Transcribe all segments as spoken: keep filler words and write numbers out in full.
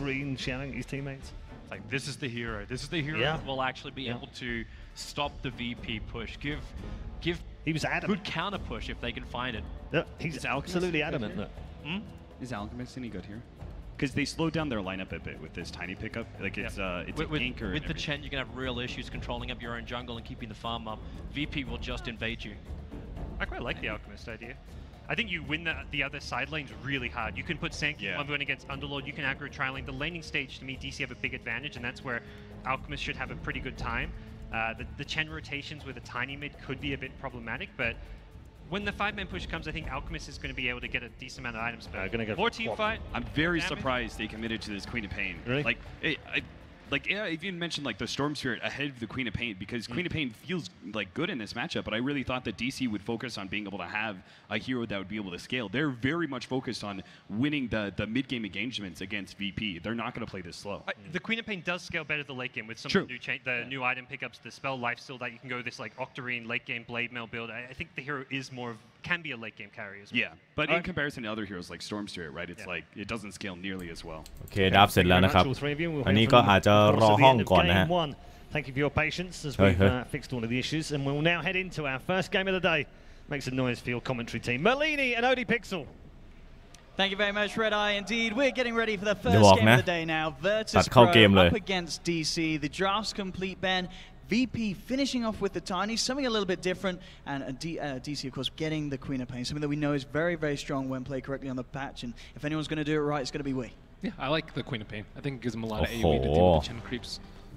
green, shouting at his teammates. Like, this is the hero. This is the hero yeah. that will actually be yeah. able to stop the V P push. Give, give. He was adamant. Good counter push if they can find it. Yeah, he's absolutely adamant. Hmm? Is Alchemist any good here? Because they slowed down their lineup a bit with this tiny pickup. Like it's yeah. uh, it's with, an anchor. With the Chen, you can have real issues controlling up your own jungle and keeping the farm up. V P will just invade you. I quite like the Alchemist idea. I think you win the, the other side lanes really hard. You can put Sank yeah. one against Underlord, you can aggro trialing. The laning stage, to me, D C have a big advantage, and that's where Alchemist should have a pretty good time. Uh, the, the Chen rotations with a tiny mid could be a bit problematic, but when the five-man push comes, I think Alchemist is going to be able to get a decent amount of items. But uh, gonna go more team fight. I'm very surprised they committed to this Queen of Pain. Really? Like, it, I, like yeah, if you mentioned like the Storm Spirit ahead of the Queen of Pain, because mm. Queen of Pain feels like good in this matchup, but I really thought that D C would focus on being able to have a hero that would be able to scale. They're very much focused on winning the the mid game engagements against V P. They're not going to play this slow. Uh, the Queen of Pain does scale better the late game with some True. of the new cha the yeah. new item pickups, the spell lifesteal that you can go this like Octarine late game blade mail build. I, I think the hero is more of, can be a late game carry as well. Yeah, but in comparison to other heroes like Storm Spirit, right? It's yeah. like it doesn't scale nearly as well. โอเคดับเสร็จแล้วนะครับอันนี้ก็อาจจะรอห้องก่อนนะฮะ Thank you for your patience as we've uh, fixed all of the issues, and we'll now head into our first game of the day. Make some noise for your commentary team, Merlini and ODPixel. Thank you very much, Red Eye. Indeed, we're getting ready for the first game of the day now. Virtus Pro up against D C. The draft's complete, Ben. V P finishing off with the Tiny, something a little bit different, and uh, D, uh, D C, of course, getting the Queen of Pain, something that we know is very, very strong when played correctly on the patch, and if anyone's going to do it right, it's going to be we. Yeah, I like the Queen of Pain. I think it gives him a lot of A O E to deal with the Chen creeps.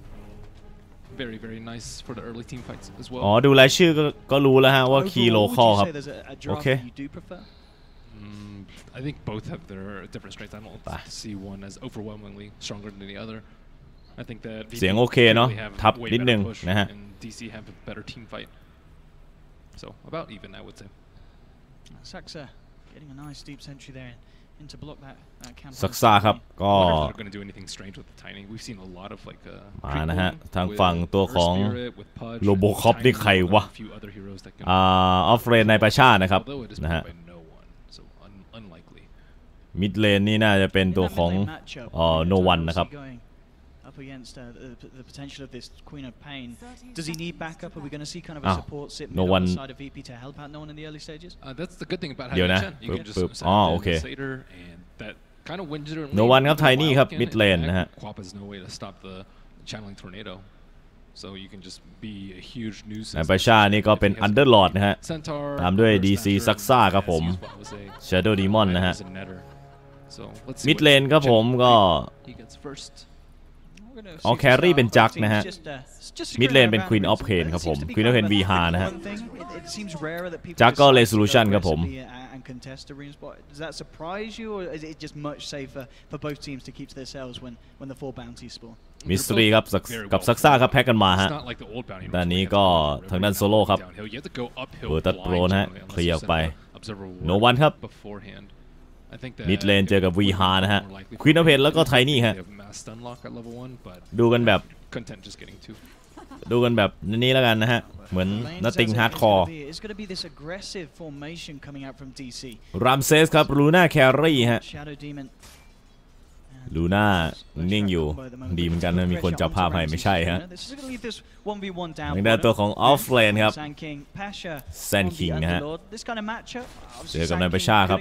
Very, very nice for the early team fights as well. อ๋อดูรายชื่อก็ก็รู้แล้วฮะว่าคีย์โลคอลครับโอเค Mm, I think both have their different strengths. I don't see one as overwhelmingly stronger than the other. I think that เสียงโอเคเนาะทับนิดนึงนะฮะ and D C have a better team fight. So about even, I would say. Saxa getting a nice deep sentry there in to block that that camp. ซักซ่าครับก็ They're going to do anything strange with the Tiny. We've seen a lot of like มานะฮะทางฝั่งตัวของโลโบคอปนี่ใครวะอ่าออฟเรนในประชานะครับนะฮะมิดเลนนี่น่าจะเป็นตัวของอ่อโนวันนะครับ against uh, the, the potential of this Queen of Pain. Does he need backup? Are we going to see kind of a support sit no on one the side of V P to help out no one in the early stages? Uh, that's the good thing about having Chen. You can just set oh, in okay. Satyr and that kind of wins it. No one ครับ Tiny ครับ mid lane นะฮะ Quap has no way to stop the channeling tornado. So you can just be a huge nuisance. ในประชานี่ก็เป็น Underlord นะฮะตามด้วย D C ซักซ่าครับผม Shadow Demon นะฮะ mid lane ครับผมก็อ๋อแครี่เป็นจักนะฮะมิดเลนเป็น Queen of Pain ครับผม Queen of Pain วี ฮาร์ นะฮะจักก็ Resolution ครับผม Does that surprise you, or is it just much safer for both teams to keep to themselves when when the four bounties spawn? มิสตรีครับกับซักซ่าครับแพ็กกันมาฮะด้านนี้ก็ทางด้านโซโล่ครับเบอร์ตัดโปรนะฮะเคลียร์ไปโนวันครับมิดเลนเจอกับ วี ฮาร์ นะฮะ Queen of Pain แล้วก็ Tiny ฮะดูกันแบบดูกันแบบนี้แล้วกันนะฮะเหมือนนัตติงฮาร์ดคอร์รัมเซสครับลูน่าแครี่ฮะลูน่านิ่งอยู่ดีเหมือนกันนะมีคนจับภาพให้ไม่ใช่ฮะทางด้านตัวของออฟเลนครับแซนคิงนะฮะเจอกับนายประชาครับ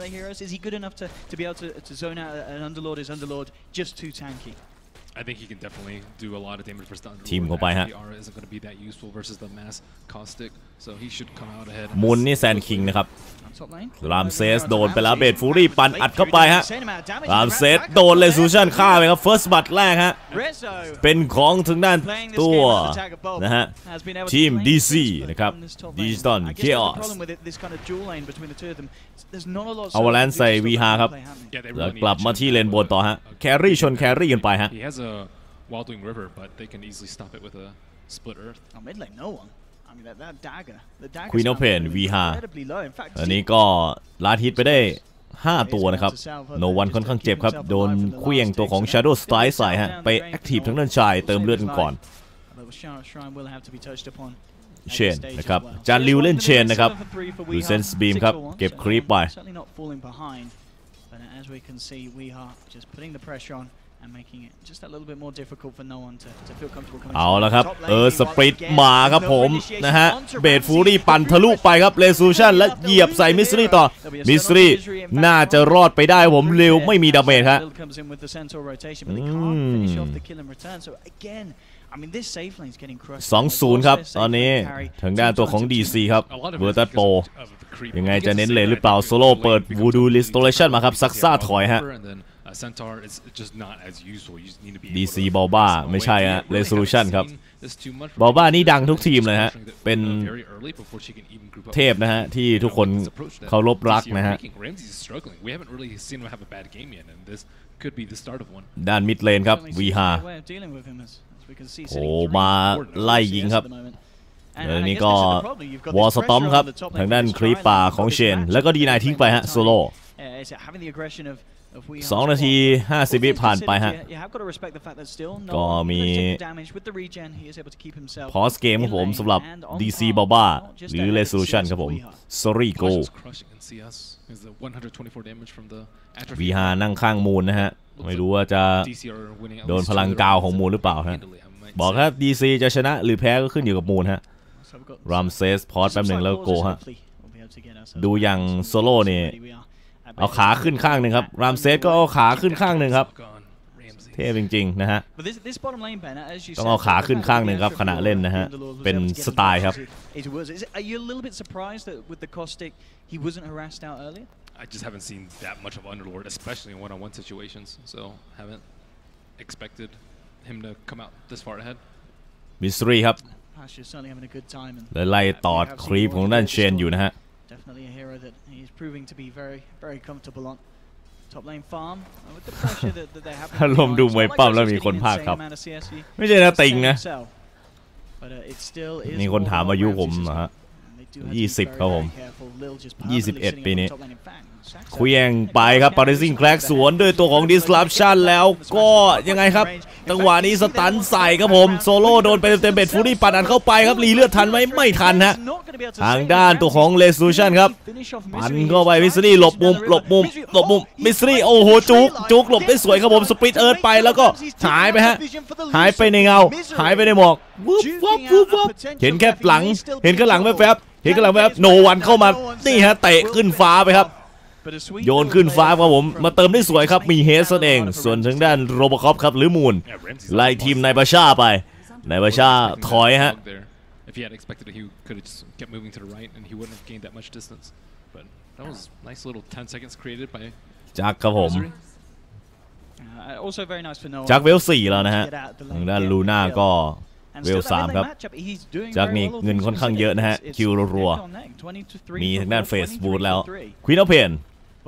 I think he can definitely do a lot of damage versus the Underlord. ทีมเข้าไปฮะ isn't going to be that useful versus the mass caustic, so he should come out ahead. มุนนี่แซนคิงนะครับรามเซสโดนไปแล้วเบดฟูรี่ปั่นอัดเข้าไปฮะรามเซสโดนเลซูชันฆ่าไปครับเฟิร์สบัตแรกฮะเป็นของถึงด้านตัวนะฮะทีม ดี ซี นะครับดิจิตอลเคออสเอาแลนใส่ วี ฮาร์ ครับแล้วกลับมาที่เลนบนต่อฮะแครี่ชนแครี่กันไปฮะ Wildwing River, but they can easily stop it with a split earth. Oh, mid lane, no one. I mean, that, that dagger, the dagger. Queen of Pain วี ฮาร์ อันนี้ก็ลาดฮิตไปได้ห้าตัวนะครับโนวันค่อนข้างเจ็บครับโดนเคลื่องตัวของ Shadow Strike ใส่ฮะไปแอคทีฟทั้งด้านชายเติมเลือดกันก่อนเชนนะครับจานลิวเล่นเชนนะครับดูเซนส์บีมครับเก็บครีปไปเอาละครับเออสปริตมาครับผมนะฮะเบดฟูรี่ปั่นทะลุไปครับเรซูชันและเหยียบใส่มิสรีต่อมิสรีน่าจะรอดไปได้ผมเร็วไม่มีดาเมจครับสองศูนย์ครับตอนนี้ทางด้านตัวของ ดี ซี ครับเวอร์ตัสโปยังไงจะเน้นเลยหรือเปล่าโซโล่เปิดวูดูรีสโตเรชันมาครับซักซ่าถอยฮะดีซีบอลบ้าไม่ใช่ฮะเรโซลูชันครับบอลบ้านี่ดังทุกทีมเลยฮะเป็นเทพนะฮะที่ทุกคนเคารพรักนะฮะด้านมิดเลนครับวีฮาโอ้มาไล่ยิงครับแล้วนี่ก็วอลสตอมครับทางด้านครีปป่าของเชนแล้วก็ดีนายทิ้งไปฮะโซโล่สองนาทีห้าสิบวิผ่านไปฮะก็มีพอสเกมของผมสำหรับ ดี ซี บาบ้าหรือ Resolution ครับผม Sorry Go วีฮานั่งข้างมูลนะฮะไม่รู้ว่าจะโดนพลังกาวของมูลหรือเปล่าฮะบอกถ้า ดี ซี จะชนะหรือแพ้ก็ขึ้นอยู่กับมูลฮะรัมเซสพอสแป๊บหนึ่งแล้วโกฮะดูอย่างโซโล่เนี่ยเอาขาขึ้นข้างหนึ่งครับรามเซสก็เอาขาขึ้นข้างหนึ่งครับเท่จริงๆนะฮะต้องเอาขาขึ้นข้างหนึ่งครับขณะเล่นนะฮะเป็นสไตล์ครับ I just haven't seen that much of Underlord, especially in one-on-one situations, so haven't expected him to come out this far ahead. มิสทรีครับไล่ตอดครีปของด้านเชนอยู่นะฮะ Definitely a hero that he's proving to be very, very comfortable on. Top lane farm with the pressure that, that they have. อารมณ์ดูมวยปั้มแล้วมีคนพากครับไม่ใช่นะติงนะมีคนถามอายุผมนะฮะยี่สิบครับผมยี่สิบเอ็ดปีนี้คุยแงไปครับปาริซิงแคลกสวนด้วยตัวของ Disruption แล้วก็ยังไงครับจังหวะนี้สตันใส่ครับผมโซโล่โดนไปเต็มๆเบ็ดฟูรี่ปัดอันเข้าไปครับรีเลือดทันไหมไม่ทันฮะทางด้านตัวของ Resolution ครับปันเข้าไปมิสซี่หลบมุมหลบมุมหลบมุมมิสซี่โอ้โหจุกจุกหลบได้สวยครับผมสปริตเอิร์ธไปแล้วก็หายไปฮะหายไปในเงาหายไปในหมอกวุบวับวุบวับเห็นแค่หลังเห็นข้างหลังแวบๆเห็นข้างหลังแวบโนวันเข้ามานี่ฮะเตะขึ้นฟ้าไปครับโยนขึ้นฟ้าครับผมมาเติมได้สวยครับมีเฮสเองส่วนทางด้านโรบอคอปครับหรือมูนไล่ทีมนายบาชาไปนายบาชาถอยฮะจักครับผมจักเวลสี่แล้วนะฮะทางด้านลูน่าก็เวลสามครับจากนี้เงินค่อนข้างเยอะนะฮะคิวรัวๆมีทางด้านเฟสบูทแล้วควีนอเพน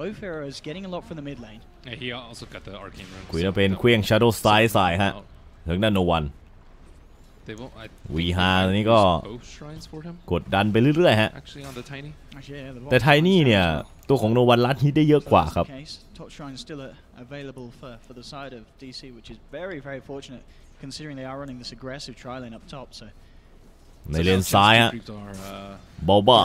ควีนอเพนเคลื่องชาโดว์สไตล์ใส่ฮะทางด้านโนวันวีฮานี่ก็กดดันไปเรื่อยๆฮะแต่ไทนี่เนี่ยตัวของโนวันลัดฮิตได้เยอะกว่าครับ considering they are running this aggressive tri lane up top, so ในเลนซ้ายฮะบอลบ้า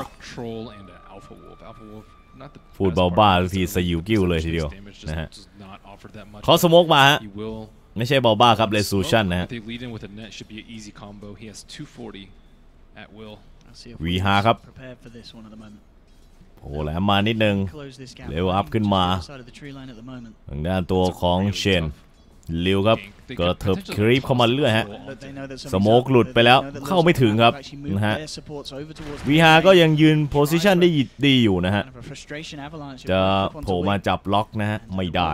พูดบอลบ้าทีสยิวกิ้วเลยทีเดียวนะฮะเขาสโมกมาฮะไม่ใช่บอลบ้าครับเรซูชันนะฮะวีฮาครับโอ้แหลมมานิดนึงเร็วอัพขึ้นมาทางด้านตัวของเชนลิวครับก็เถิบครีปเข้ามาเรื่อยฮะสโมกหลุดไปแล้วเข้าไม่ถึงครับนะฮะวีฮาก็ยังยืนโพซิชันได้ดีอยู่นะฮะจะโผล่มาจับล็อกนะฮะไม่ได้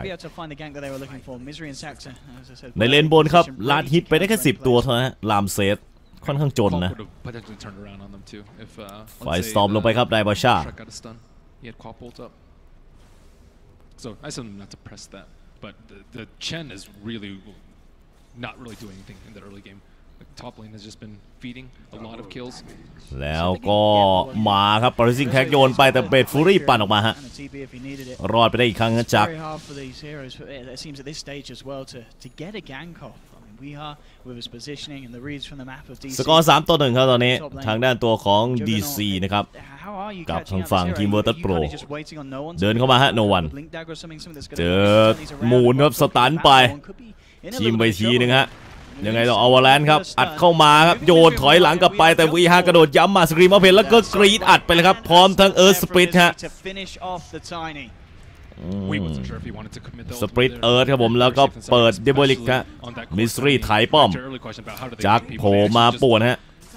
ในเลนบนครับลาดฮิตไปได้แค่สิบตัวเท่านั้นลามเซตค่อนข้างจนนะไฟสตอมลงไปครับไดบาชา But the, the Chen is really not really doing anything in the early game. The top lane has just been feeding a lot of kills. แล้วก็มาครับปาริซิงแท็กโยนไปแต่เบดฟูรี่ปั่นออกมาฮะรอดไปได้อีกครั้งนะจักสกอร์สามต่อหนึ่งครับตอนนี้ทางด้านตัวของ ดี ซี นะครับกับทางฝั่งทีมเวอร์ตัสโปรเดินเข้ามาฮะโนวันเจอมูนครับสตันไปทีมไปทีนึงฮะยังไงต่ออวาแลนครับอัดเข้ามาครับโยนถอยหลังกลับไปแต่ วี ห้า กระโดดย้ำมาสกรีมเอาเพนแล้วก็กรีดอัดไปเลยครับพร้อมทั้งเอิร์ธสปริตฮะสปริตเอิร์ธครับผมแล้วก็เปิดเดบิลิกฮะมิสรีถ่ายป้อมจากโผล่มาป่วนฮะ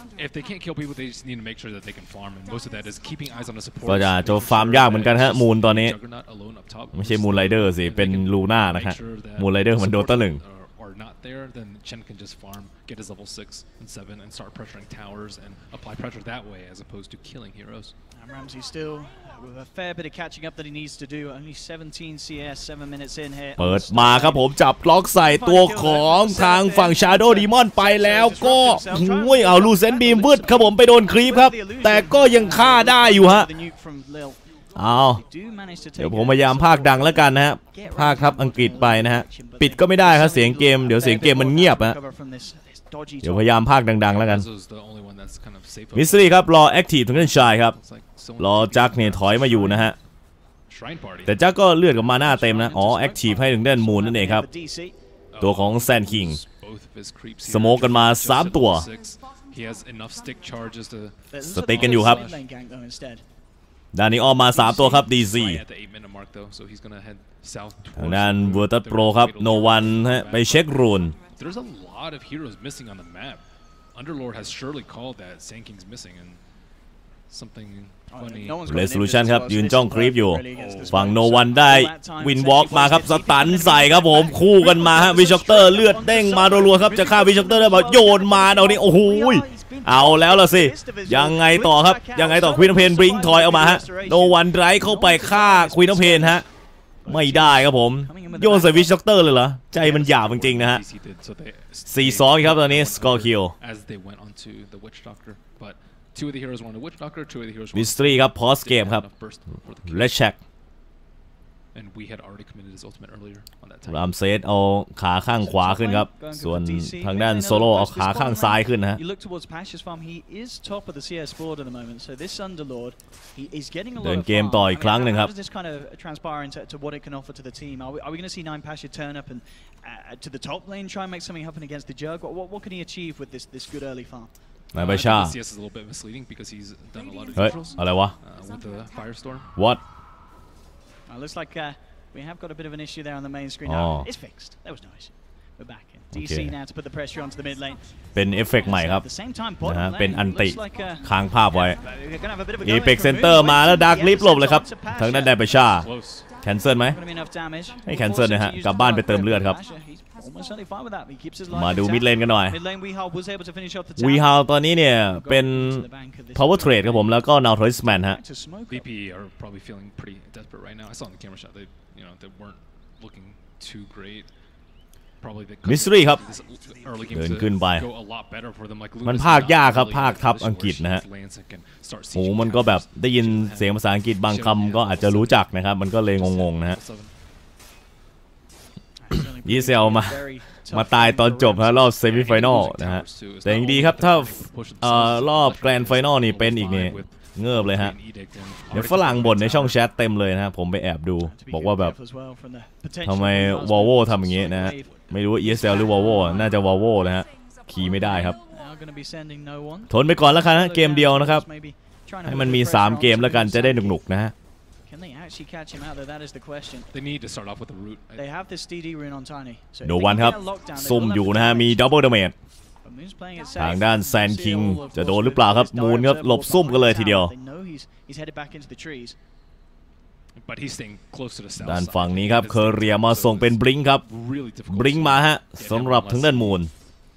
ก็จะจะฟาร์มยากเหมือนกันฮะมูนตอนนี้ไม่ใช่มูนไรเดอร์สิเป็นลูน่านะครับมูนไรเดอร์มันโดต้าหนึ่ง not there, then Chen can just farm, get his level six and seven, and start pressuring towers and apply pressure that way, as opposed to killing heroes. And Ramsey still with a fair bit of catching up that he needs to do. Only seventeen C S, seven minutes in here. เปิดมาครับผมจับล็อกใส่ตัวของทางฝั่ง Shadow Demon ไปแล้วก็หุ้ยเอาลูเซนบีมวืดครับผมไปโดนครีปครับแต่ก็ยังฆ่าได้อยู่ฮะเอาเดี๋ยวผมพยายามพากดังแล้วกันนะฮะพากทับอังกฤษไปนะฮะปิดก็ไม่ได้ครับเสียงเกมเดี๋ยวเสียงเกมมันเงียบฮะเดี๋ยวพยายามพากดังๆแล้วกันมิสซี่ครับรอแอคทีฟถึงด้านชายครับรอจักเนี่ยถอยมาอยู่นะฮะแต่จักก็เลือดกับมาหน้าเต็มนะอ๋อแอคทีฟให้ถึงด้านมูนนั่นเองครับตัวของแซนคิงสโมกกันมาสามตัวสติ๊กกันอยู่ครับด้านนี้ออกมาสามตัวครับ ดี ซี ทางด้านเวอร์ตัสโปรครับโนวันฮะไปเช็ครูนเรสโซลูชันครับยืนจ้องคลิปอยู่ฝั่งโนวันได้วินวอล์กมาครับสตันใส่ครับผมคู่กันมาฮะวิชอคเตอร์เลือดเด้งมารัวๆครับจะฆ่าวิชอคเตอร์ได้แบบโยนมาเอานี้โอ้โหเอาแล้วล่ะสิยังไงต่อครับยังไงต่อควีนเพนบริงถอยออกมาฮะโนวันไดรเข้าไปฆ่าควีนเพนฮะไม่ได้ครับผมโยนใส่วิชอคเตอร์เลยเหรอใจมันหยาบจริงๆนะฮะ สี่สอง ครับตอนนี้สกอร์คิลมิสทรีครับพอสเกมครับเลชแช็กรามเซตเอาขาข้างขวาขึ้นครับส่วนทางด้านโซโล่เอาขาข้างซ้ายขึ้นนะฮะเดินเกมต่ออีกครั้งหนึ่งครับนายใบชาเฮ้ยอะไรวะ What Uh, looks like uh, we have got a bit of an issue there on the main screen. Oh. No, it's fixed. There was no issue. We're back in. ดี ซี now to put the pressure onto the mid lane. เป็นเอฟเฟกต์ใหม่ครับนะฮะเป็นอันติค้างภาพไว้อีเพ็กเซนเตอร์มาแล้วดักลิฟต์หลบเลยครับทางด้านไดเบชาแคนเซิลไหมไม่แคนเซิลนะฮะกลับบ้านไปเติมเลือดครับมาดูมิดเลนกันหน่อยวีฮาวตอนนี้เนี่ยเป็น power trade ครับผมแล้วก็ now talisman ฮะวี พี are probably feeling pretty desperate right now. I saw in the camera shot they you know they weren't looking too great. มิสทรีครับเดินขึ้นไปมันภาคยากครับภาคทับอังกฤษนะฮะโอ้มันก็แบบได้ยินเสียงภาษาอังกฤษบางคำก็อาจจะรู้จักนะครับมันก็เลยงงๆนะฮะยีเซลมามาตายตอนจบนะรอบเซมิไฟแนลนะฮะแต่ยังดีครับถ้ารอบแกรนด์ไฟแนลนี่เป็นอีกเนี่ยเงือบเลยฮะเดี๋ยวฝรั่งบ่นในช่องแชทเต็มเลยนะผมไปแอบดูบอกว่าแบบทำไมวอลโวทำอย่างงี้นะฮะไม่รู้ อี เอส แอล หรือวอลโวน่าจะวอลโวนะฮะขี่ไม่ได้ครับทนไปก่อนแล้วกันนะเกมเดียวนะครับให้มันมีสามเกมแล้วกันจะได้หนุกๆนะฮะโดวันครับซุ่มอยู่นะฮะมีดับเบิลดาเมจทางด้านแซนคิงจะโดนหรือเปล่าครับมูนครับหลบซุ่มกันเลยทีเดียวด้านฝั่งนี้ครับเคอเรียมาส่งเป็นบลิงครับบลิงมาฮะสำหรับทั้งด้านมูน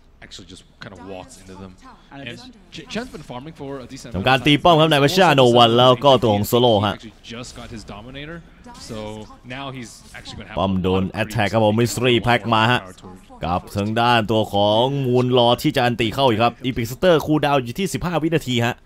ทำการตีป้อมครับในเวชาโนวันแล้วก็ตัวของโซโล่ฮะป้อมโดนแอตแทกครับผมมิสทรีแพ็กมาฮะกับทางด้านตัวของมูนรอที่จะอันตีเข้าอีกครับอีพิกสเตอร์คูลดาวน์อยู่ที่สิบห้าวินาทีฮะ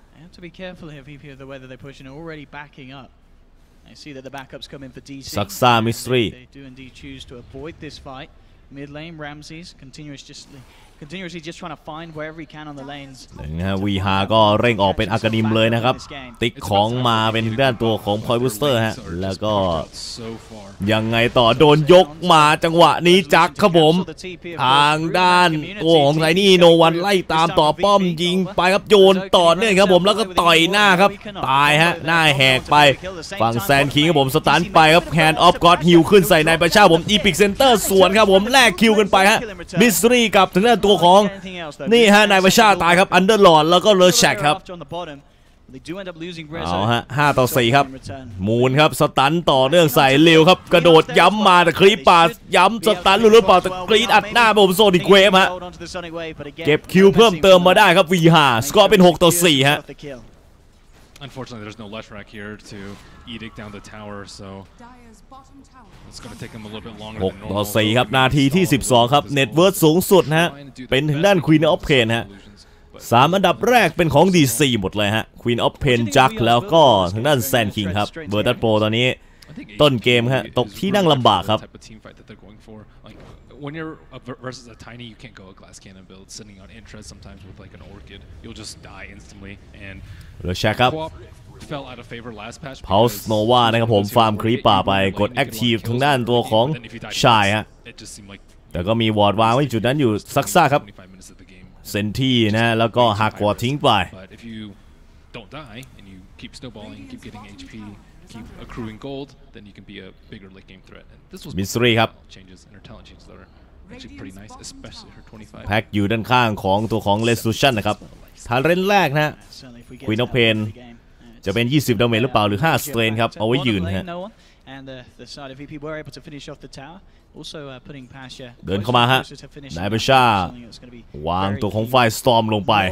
ซักซ่ามิสทรี Mid lane, Ramses continuous just นะฮะวีฮาก็เร่งออกเป็นอากานิมเลยนะครับติ๊กของมาเป็นด้านตัวของพอยบูสเตอร์ฮะแล้วก็ยังไงต่อโดนยกมาจังหวะนี้จักครับผมทางด้านตัวของไทนี่โนวันไล่ตามต่อป้อมยิงไปครับโยนต่อเนื่องครับผมแล้วก็ต่อยหน้าครับตายฮะหน้าแหกไปฝั่งแซนคิงครับผมสตันไปครับแฮนด์ออฟก็อดฮิลขึ้นใส่นายประชาผมอีพิกเซนเตอร์สวนครับผมแลกคิวกันไปฮะมิสรีกับทางด้านตัวของนี่ฮะนายประชาตายครับอันเดอร์ลอร์ดแล้วก็เลอแชกครับเอาฮะห้าต่อสี่ครับมูนครับสตันต่อเนื่องใส่เร็วครับกระโดดย้ำมาแต่คลีปาย้ำสตันหรือเปล่าแต่กรีดอัดหน้าผมโซนิกเวฟฮะเก็บคิวเพิ่มเติมมาได้ครับวีฮาสกอร์เป็นหกต่อสี่ฮะ Unfortunately, there's no Leshrac here to edict down the tower, so it's going to take him a little bit longer. หกต่อสี่ครับนาทีที่สิบสองครับเน็ตเวิร์ธสูงสุดฮะเป็นถึงด้าน Queen of Pain ฮะสามอันดับแรกเป็นของ ดี ซี หมดเลยฮะ Queen of Pain จักแล้วก็ทางด้านแซนคิงครับเบอร์ตัดโปรตอนนี้ต้นเกมฮะตกที่นั่งลำบากครับ When you're versus a tiny, you can't go a glass cannon build sitting on interest sometimes with like an orchid. You'll just die instantly. And เหลือแชกครับ fell out of favor last patch. Pulse Nova นะครับผมฟาร์มครีปป่าไปกด Active ทางด้านตัวของชายฮะแต่ก็มีวอร์ดวางไว้จุดนั้นอยู่ซักซ่าครับเซนที่นะแล้วก็หักวอร์ดทิ้งไป If you don't die and you keep snowballing, keep getting H P, keep accruing gold, then you can be a bigger late game threat. And this was Mystery ครับ changes and her talent changes that are actually pretty nice, especially her twenty-five. แพ็กอยู่ด้านข้างของตัวของ Resolution นะครับทาเรนแรกนะ Queen of Pain จะเป็นยี่สิบดาเมจหรือเปล่าหรือห้าสเตรนครับเอาไว้ยืนฮะเดินเข้ามาฮะนายเบชาวางตัวของไฟสตอร์มลงไป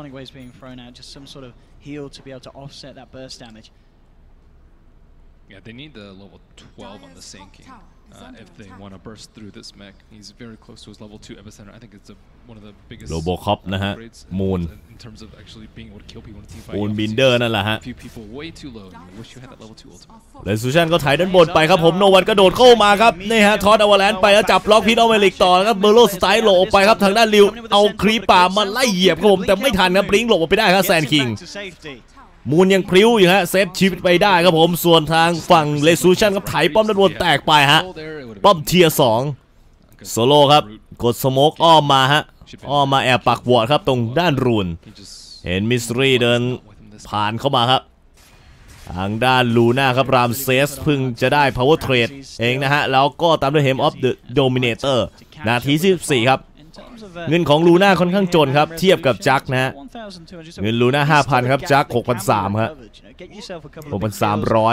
Yeah, they need the level twelve on the Sand King uh, if they want to burst through this mech. He's very close to his level two epicenter. I think it's a, one of the biggest Robocop นะฮะ Moon in terms of actually being able to kill people in a team fight. Moon Binder นั่นแหละฮะ Few people way too low. You wish you had that level two ultimate. Resolution ก็ถ่ายด้านบนไปครับผมโนวันกระโดดเข้ามาครับนี่ฮะทอดอวาแลนไปแล้วจับล็อกพีทอเมริกต่อครับเบอร์โลสไตล์หลบไปครับทางด้านริวเอาครีปป่ามาไล่เหยียบครับผมแต่ไม่ทันครับบลิงหลบไปได้ครับแซนคิงมูนยังพลิ้วอยู่ฮะเซฟชีวิตไปได้ครับผมส่วนทางฝั่งเรซูชันครับไถป้อมด้านบนแตกไปฮะป้อมเทียร์สองโซโล่ครับกดสโมกอ้อมมาฮะอ้อมมาแอบปักวอร์ดครับตรงด้านรูนเห็นมิสทรีเดินผ่านเข้ามาครับทางด้านลูน่าครับรามเซสพึ่งจะได้ power trade เองนะฮะแล้วก็ตามด้วย Hem of the Dominator นาทีสิบสี่ครับเงินของลูน่าค่อนข้างจนครับเทียบกับจักนะฮะเงินลูน่า ห้าพัน ครับจัก หกพันสามร้อย ครับ หกพันสามร้อย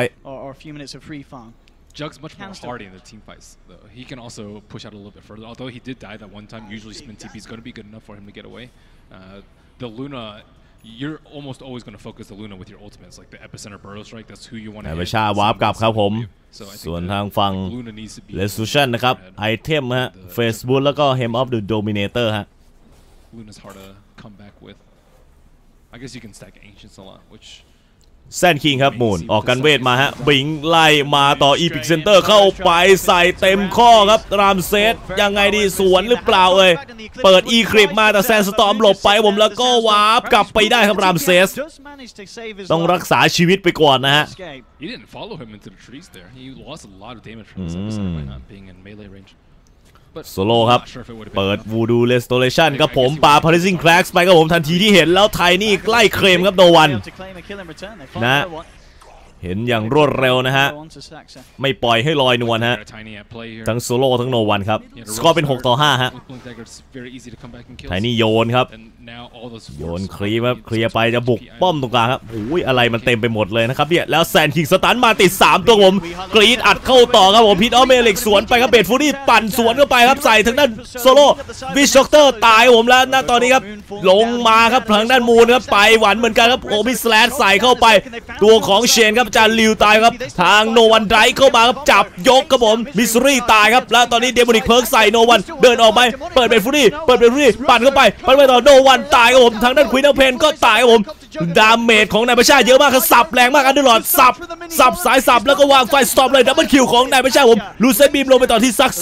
Jug's much more hardy in the team fights, though. He can also push out a little bit further. Although he did die that one time, usually Spin T P is going to be good enough for him to get away. Uh, the Luna, you're almost always going to focus the Luna with your ultimates, like the epicenter burrow strike. That's who you want to hit. ประชาวาร์ปกลับครับผมส่วนทางฝั่ง Resolution นะครับไอเทมฮะ Facebook แล้วก็ Hem of the Dominator ฮะ Luna's hard to come back with. I guess you can stack Ancients a lot, which แซนคิงครับมูนออกกันเวทมาฮะบิงไล่มาต่ออีพิกเซนเตอร์เข้าไปใส่เต็มข้อครับรามเซสยังไงดีสวนหรือเปล่าเอ่ยเปิดอีคลิปมาแต่แซนสตอมหลบไปผมแล้วก็วาร์ปกลับไปได้ครับรามเซสต้องรักษาชีวิตไปก่อนนะฮะ He didn't follow him into the trees there. He lost a lot of damage from this episode by not being in melee range. โซโล่ครับเปิดวูดูเรสโตเรชันครับผมปาพาริซิงแคลกไปครับผมทันทีที่เห็นแล้วไทนี่ใกล้เคลมครับโนวันนะเห็นอย่างรวดเร็วนะฮะไม่ปล่อยให้ลอยนวลฮะทั้งโซโล่ทั้งโนวันครับสกอร์เป็นหกต่อห้าฮะไทนี่โยนครับโยนคลีครับเคลียร์ไปจะบุกป้อมตรงกลางครับโอ้ยอะไรมันเต็มไปหมดเลยนะครับเนี่ยแล้วแซนคิงสตันมาติดสามตัวผมกรีดอัดเข้าต่อครับผมพิทออเมริกสวนไปครับเบดฟูรี่ปั่นสวนเข้าไปครับใส่ทางด้านโซโล่วิชช็อกเตอร์ตายผมแล้วณตอนนี้ครับลงมาครับทางด้านมูนครับไปหวันเหมือนกันครับโอมิสแลชใส่เข้าไปตัวของเชนครับอาจารย์ลิวตายครับทางโนวันไดเข้ามาครับจับยกครับผมมิสซูรี่ตายครับแล้วตอนนี้เดโมนิกเพิร์กใส่โนวันเดินออกไปเปิดเบดฟูรี่เปิดเบดฟูรี่ปั่นเข้าไปปั่นไปต่อโนวันตายครับผมทางด้านควีนออฟเพนก็ตายครับผมดาเมจของนายประชาเยอะมากครับสับแรงมากอันเดอร์ลอร์ดสับสับสายสับแล้วก็วางไฟสตอมเลยดับเบิลคิวของนายประชาผมลูเซนบีมลงไปต่อที่ซักซ่า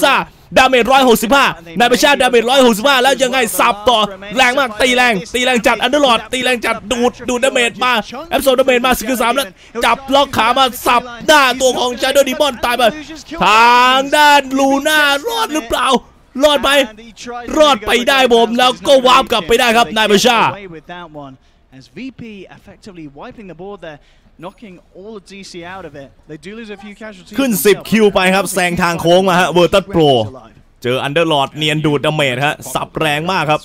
ดาเมจร้อยหกสิบห้านายประชาดาเมจร้อยหกสิบห้าแล้วยังไงสับต่อแรงมากตีแรงตีแรงจัดอันเดอร์ลอร์ดตีแรงจัดดูดดูดดาเมจมาแอบโซดาเมจมาสกิลสามแล้วจับล็อกขามาสับหน้าตัวของชาโดว์ดีมอนตายไปทางด้านลูน่ารอดหรือเปล่ารอดไปรอดไปได้ผมแล้วก็วาร์ปกลับไปได้ครับนายประชา As V P effectively wiping the board there, knocking all of D C out of it. They do lose a few casualties. ขึ้นสิบคิวไปครับแซงทางโค้งมาฮะเวอร์ตัสโปรเจออันเดอร์ลอร์ดเนียนดูดดาเมจฮะสับแรงมากครับ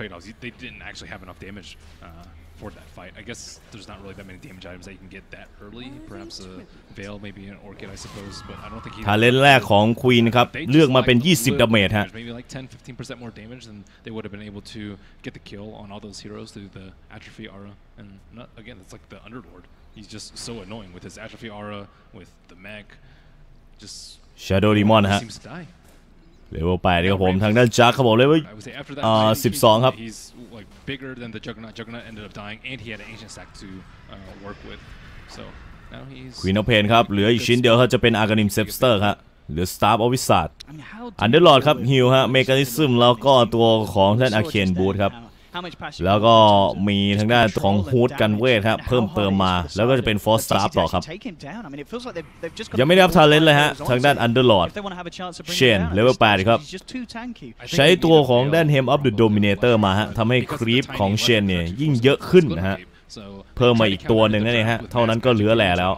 for that fight. I guess there's not really that many damage items that you can get that early. Perhaps a Veil, maybe an Orchid, I suppose, but I don't think he. ทาเลนแรกของควีนครับเลือกมาเป็นยี่สิบดาเมจฮะ Maybe like ten, fifteen percent more damage, and they would have been able to get the kill on all those heroes through the Atrophy Aura. And not, again, it's like the Underlord. He's just so annoying with his Atrophy Aura, with the mech. Just Shadow Demon ฮะเลเวลแปดครับผมทางด้านจักเขาบอกเลยว่าอ่าสิบสองครับ bigger than the Juggernaut. Juggernaut ended up dying, and he had an ancient stack to uh, work with. So now he's Queen of Pain ครับเหลืออีกชิ้นเดียวครับจะเป็น Aghanim Scepter ครับเหลือ Staff of Wizard Underlord ครับฮิลฮะ Mechanism แล้วก็ตัวของท่าน Arcane Boot ครับแล้วก็มีทางด้านของฮูดกันเวทครับเพิ่มเติมมาแล้วก็จะเป็น Force Staff ต่อครับยังไม่ได้รับทาเลนต์เลยฮะทางด้าน Underlord เชนเลเวลแปดครับใช้ตัวของด้าน Hem of the Dominator มาฮะทำให้ครีปของเชนเนี่ยยิ่งเยอะขึ้นนะฮะเพิ่มมาอีกตัวหนึ่งนั่นเองฮะเท่านั้นก็เหลือแหล่แล้ว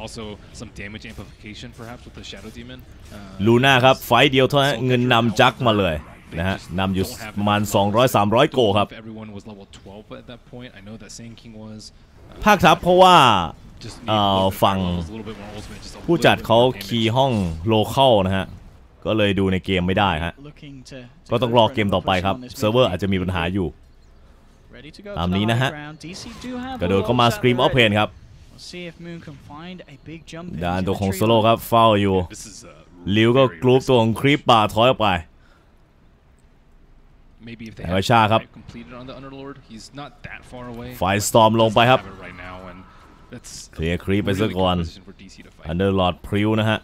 ลูน่าครับไฟเดียวเท่านั้นเงินนำจักมาเลยนะฮะนำอยู่ประมาณ สองร้อย สามร้อย โกครับภาคทับเพราะว่าฝั่งผู้จัดเขาคีย์ห้องโลเคอลนะฮะก็เลยดูในเกมไม่ได้ฮะก็ต้องรอเกมต่อไปครับเซิร์ฟเวอร์อาจจะมีปัญหาอยู่ตามนี้นะฮะกระโดดเข้ามา Scream of Pain ครับด้านตัวของโซโล่ครับเฝ้าอยู่ลิวก็กรุ๊ปตัวของครีปป่าถอยออกไปไอชาครับไฟสตอร์มลงไปครับเคลียร์ครีปไปซะก่อนอันเดอร์ลอร์ดพริ้วนะฮะ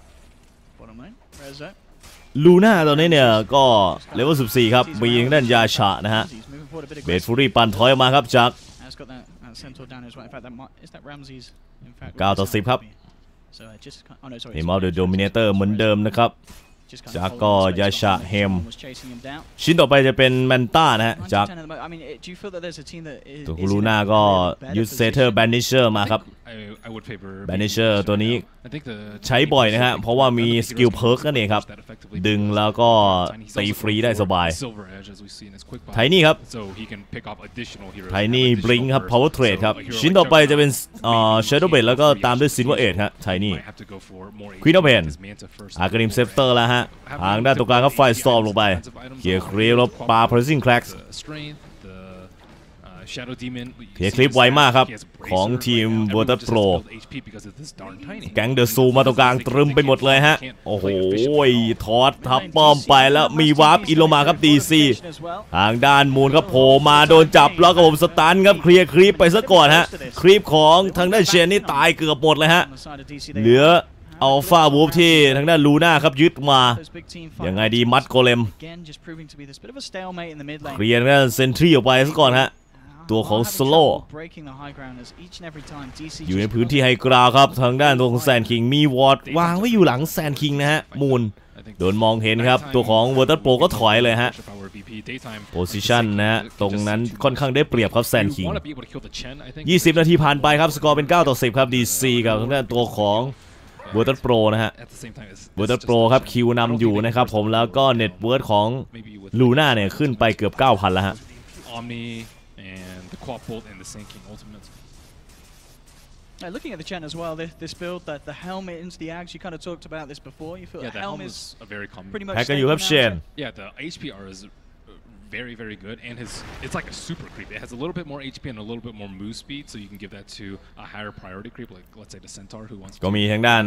ลูน่าตอนนี้เนี่ยก็เลเวลสิบสี่ครับมีทางด้านยาชะนะฮะเบสฟูรี่ปั่นถอยออกมาครับจากเก้าต่อสิบครับเฮมอลเดอะโดมิเนเตอร์เหมือนเดิมนะครับจากก็ยาชะเฮมชิ้นต่อไปจะเป็นแมนต้านะฮะจากตัวลูน่าก็ยูเซเทอร์แบนนิเชอร์มาครับแบนนิเชอร์ตัวนี้ใช้บ่อยนะฮะเพราะว่ามีสกิลเพิร์กนั่นเองครับดึงแล้วก็ตีฟรีได้สบายไทนี่ครับไทนี่บลิงครับ power trade ครับชิ้นต่อไปจะเป็นอ่า shadow blade แล้วก็ตามด้วย silver edge ฮะไทนี่ Queen of Pain Aghanim Scepter แล้วฮะทางด้านตรงกลางก็ไฟสตอร์มลงไปเกียร์ครีปแล้วปา pressing cracksเคลียร์คลิปไวมากครับของทีม Virtus Pro แก๊งเดอะซูมาตรงกลางตรึมไปหมดเลยฮะโอ้โหทอดทับป้อมไปแล้วมีวาร์ปอินลงมาครับ ดี ซี ทางด้านมูนครับโผล่มาโดนจับแล้วก็ผมสตันครับเคลียร์คลิปไปซะก่อนฮะคลิปของทางด้านเชนนี่ตายเกือบหมดเลยฮะเหลืออัลฟาวูฟที่ทางด้านลูน่าครับยึดมายังไงดีมัดโกเลมเคลียร์ด้านเซนทรีออกไปซะก่อนฮะตัวของสโลอยู่ในพื้นที่ไฮกราวครับทางด้านตัวของแซนคิงมีวอร์ดวางไว้อยู่หลังแซนคิงนะฮะมูนโดนมองเห็นครับตัวของเวอร์ตัสโปรก็ถอยเลยฮะโพซิชันนะฮะตรงนั้นค่อนข้างได้เปรียบครับแซนคิงยี่สิบนาทีผ่านไปครับสกอร์เป็นเก้าต่อสิบครับ ดี ซี กับทางด้านตัวของเวอร์ตัสโปรนะฮะเวอร์ตัสโปรครับคิวนำอยู่นะครับผมแล้วก็เน็ตเวิร์ธของลูน่าเนี่ยขึ้นไปเกือบ เก้าพัน แล้วฮะ and the quad bolt and the sinking ultimates. Uh, looking at the chat as well, this, this build, that the helmet into the axe, you kind of talked about this before. You feel yeah, the, the helm helm is a very common. Pretty much. How can you have Shen? Yeah, the H P R is very, very good, and his it's like a super creep. It has a little bit more H P and a little bit more move speed, so you can give that to a higher priority creep, like let's say the Centaur who wants. ก็มีทางด้าน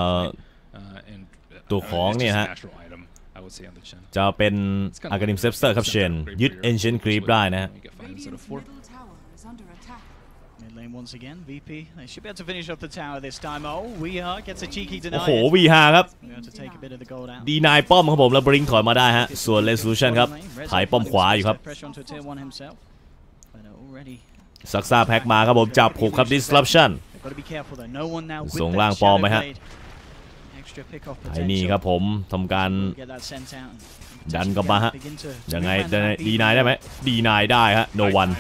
ตัวของเนี่ยฮะจะเป็น Aghanim Scepter ครับเชนยึด Ancient Creep ได้นะฮะ Mid lane once again, วี พี they should be able to finish off the tower this time. Oh, วี อาร์ gets a cheeky deny. โอ้โห วี อาร์ ครับ ดีนายป้อมครับผมแล้วบริงถอยมาได้ฮะส่วน Resolution ครับถ่ายป้อมขวาอยู่ครับซักซ่าแพ็กมาครับผมจับผูกครับ Disruption ส่งล่างปอมไหมฮะไอ้นี่ครับผมทำการดันกลับมาฮะยังไงดีนายได้ไหมดีนายได้ฮะ no one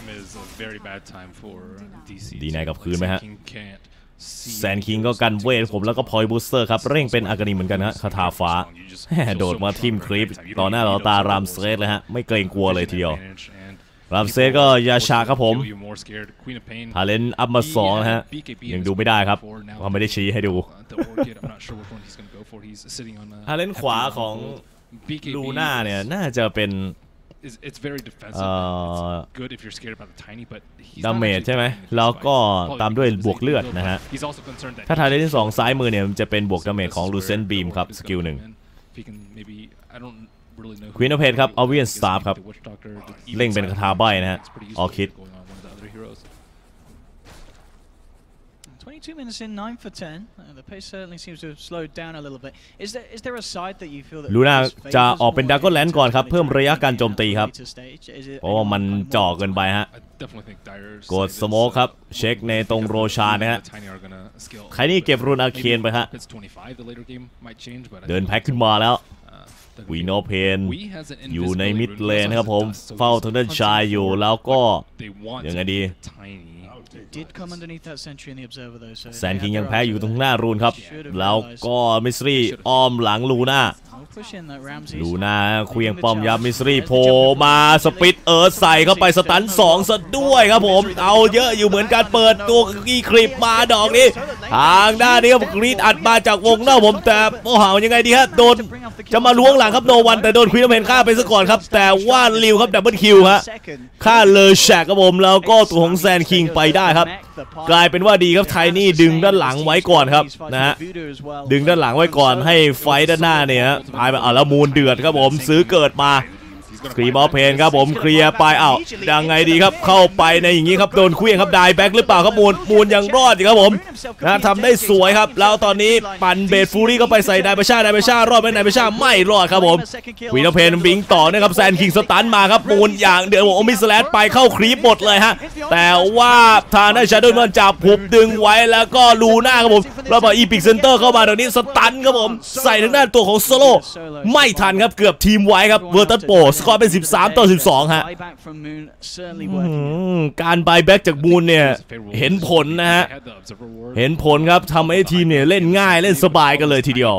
ดีนายกับคืนไหมฮะแซนคิงก็กันเวทผมแล้วก็พอยบูสเตอร์ครับเร่งเป็นอากานิเหมือนกันฮะคาถาฟ้าโดดมาทิมคลิปต่อหน้าต่อตารามเซสเลยฮะไม่เกรงกลัวเลยทีเดียวรามเซสก็ยาชาครับผมทาเลนอัพมาสองนะฮะยังดูไม่ได้ครับเพราะไม่ได้ชี้ให้ดูทาเลนขวาของลูน่าเนี่ยน่าจะเป็นดาเมจใช่ไหมแล้วก็ตามด้วยบวกเลือดนะฮะถ้าทาเลนที่สองซ้ายมือเนี่ยมันจะเป็นบวกดาเมจของลูเซนบีมครับสกิลหนึ่งควีนออฟเพนครับเอาเวียนสตาร์ครับเล่งเป็นคาถาใบนะฮะออคิด twenty-two minutes in, nine for ten. Uh, the pace certainly seems to have slowed down a little bit. Is there is there a side that you feel that ลูน่าจะออกเป็นดราก้อนแลนด์ก่อนครับเพิ่มระยะการโจมตีครับเพราะว่ามันจ่อเกินไปฮะกดสโมคครับเช็คในตรงโรชานะฮะใครนี่เก็บรูนอาเคนไปฮะเดินแพ็คขึ้นมาแล้ววีโนเพนอยู่ในมิดเลนครับผมเฝ้าทางด้านชายอยู่แล้วก็ยังไงดีแซนคิงยังแพ้อยู่ตรงหน้ารูนครับแล้วก็มิสรีอ้อมหลังลูน่าลูน่าเควียงป้อมยับมิสรีโผล่มาสปิดเอิร์ธใส่เข้าไปสตันสองซะด้วยครับผมเอาเยอะอยู่เหมือนการเปิดตัวกีคลิปมาดอกนี้ทางด้านนี้ครับกรีดอัดมาจากวงนอกผมแต่โอ้โหยังไงดีฮะโดนจะมาล้วงหลังครับโนวันแต่โดนควีนเพนฆ่าไปซะก่อนครับแต่ว่าลิวครับดับเบิลคิวฮะฆ่าเลยแชกครับผมแล้วก็ตัวของแซนคิงไปได้ครับกลายเป็นว่าดีครับไทนี่ดึงด้านหลังไว้ก่อนครับนะฮะดึงด้านหลังไว้ก่อนให้ไฟด้านหน้าเนี่ยตายไปอ่ะแล้วมูลเดือดครับผมซื้อเกิดมาครีมออฟเพนครับผมเคลียร์ไปอ้าวยังไงดีครับเข้าไปในอย่างนี้ครับโดนเคลี้ยงครับได้แบ็กหรือเปล่าครับมูลมูลยังรอดอยู่ครับผมนะทำได้สวยครับแล้วตอนนี้ปั่นเบดฟูรี่ก็ไปใส่ไดเบชาไดเบชารอดไหมไดเบชาไม่รอดครับผมควีนออฟเพนบิงต่อนะครับแซนคิงสตันมาครับมูลอย่างเดือดโอมิสแลดไปเข้าครีปหมดเลยฮะแต่ว่าทางได้ชาโดว์มันจับหุบดึงไว้แล้วก็ลูน่าครับผมแล้วพออีพิกเซนเตอร์เข้ามาตรงนี้สตันครับผมใส่ทางด้านตัวของโซโล่ไม่ทันครับเกือบทีมไว้ครับเวอร์ตัสโปสกอร์เป็นสิบสามต่อสิบสองฮะการบายแบ็กจากมูนเนี่ยเห็นผลนะฮะเห็นผลครับทำให้ทีมเนี่ยเล่นง่ายเล่นสบายกันเลยทีเดียว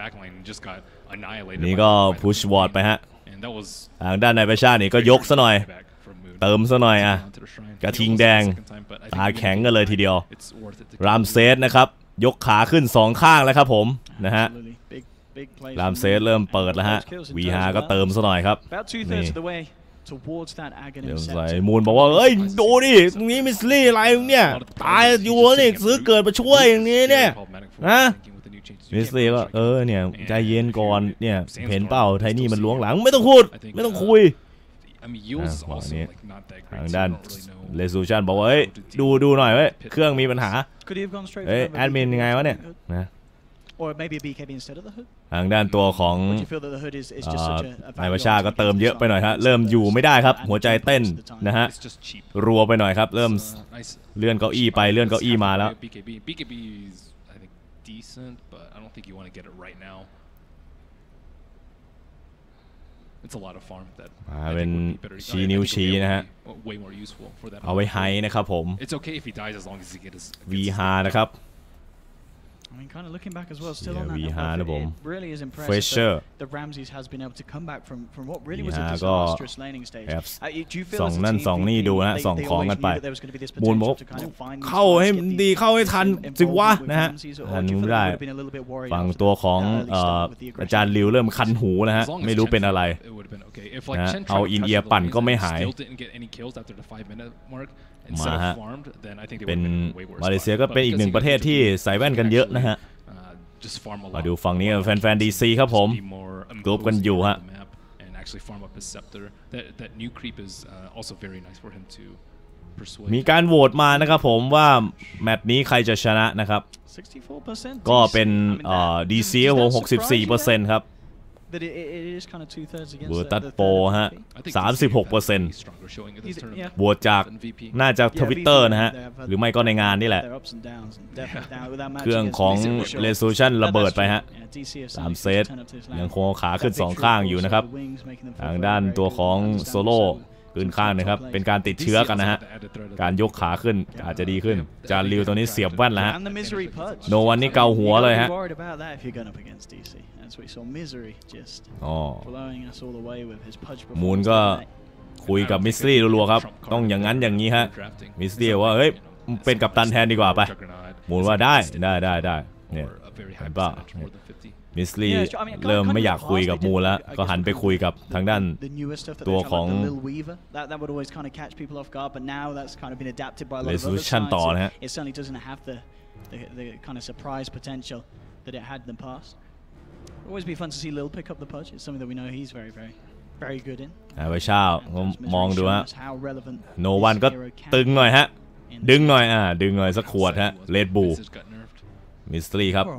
นี่ก็พุชวอร์ดไปฮะทางด้านนายประชานี่ก็ยกซะหน่อยเติมซะหน่อยอ่ะกระทิงแดงตาแข็งกันเลยทีเดียวรามเซสนะครับยกขาขึ้นสองข้างแล้วครับผมนะฮะรามเซสเริ่มเปิดแล้วฮะวีฮาก็เติมซะหน่อยครับนี่เดี๋ยวใส่มูลบอกว่าเอ้ยดูดิตรงนี้มิสลี่อะไรเนี่ยตายอยู่นี่ซื้อเกิดมาช่วยอย่างนี้เนี่ยนะมิสลี่ก็เออเนี่ยใจเย็นก่อนเนี่ยเห็นเปล่าไทนี่มันล้วงหลังไม่ต้องพูดไม่ต้องคุยทางด้านเรซูชันบอกว่าเฮ้ยดูดูหน่อยเว้ยเครื่องมีปัญหาเฮ้ยแอดมินยังไงวะเนี่ยนะทางด้านตัวของนายประชาก็เติมเยอะไปหน่อยฮะเริ่มอยู่ไม่ได้ครับหัวใจเต้นนะฮะรัวไปหน่อยครับเริ่มเลื่อนเก้าอี้ไปเลื่อนเก้าอี้มาแล้วเป็นชี้นิ้วชี้นะฮะเอาไว้ไฮนะครับผม วี ฮา นะครับ I mean, kind of looking back as well, still yeah, on that note, it really is impressive Fresher. that the Ramses has been able to come back from from what really was a disastrous laning stage. Uh, do you feel สอง as a นั่น team สองนี่ดูนะ they, สอง they ของ always กันไป knew that there was going to be this มูลบอก potential to kind of find เข้าให้ดีเข้าให้ทันสิวะนะฮะทันไม่ได้ฝั่งตัวของอาจารย์ลิวเริ่มคันหูนะฮะไม่รู้เป็นอะไรนะเอาอินเอียร์ปั่นก็ไม่หายมาฮะเป็นมาเลเซียก็เป็นอีกหนึ่งประเทศที่ใส่แว่นกันเยอะนะฮะมาดูฝั่งนี้แฟนๆ ดี ซี ครับผมกรุ๊ปกันอยู่ฮะมีการโหวตมานะครับผมว่าแมตช์นี้ใครจะชนะนะครับก็เป็นดีซีครับผม หกสิบสี่เปอร์เซ็นต์ ครับโหวตตัดโปฮะ สามสิบหกเปอร์เซนต์ โหวตจากน่าจะ Twitter นะฮะหรือไม่ก็ในงานนี่แหละเครื่องของ Resolution ระเบิดไปฮะสามเซตยังคงขาขึ้นสองข้างอยู่นะครับทางด้านตัวของโซโล่ขึ้นข้างนะครับเป็นการติดเชื้อกันนะฮะการยกขาขึ้นอาจจะดีขึ้นจานริวตัวนี้เสียบแว่นแล้วฮะโนวันนี่เกาหัวเลยฮะอ๋อมูนก็คุยกับมิสซี่รัวๆครับต้องอย่างนั้นอย่างนี้ฮะมิสซี่ว่าเฮ้ยเป็นกัปตันแทนดีกว่าไปมูนว่าได้ได้ได้ได้เนี่ยเห็นป่ะมิสลี่เริ่มไม่อยากคุยกับมูแล้วก็หันไปคุยกับทางด้านตัวของResolution ต่อนะฮะเอาไปเช่ามองดูฮะโนวันก็ตึงหน่อยฮะดึงหน่อยอ่าดึงหน่อยสักขวดฮะเลดบูมิสตรีครับ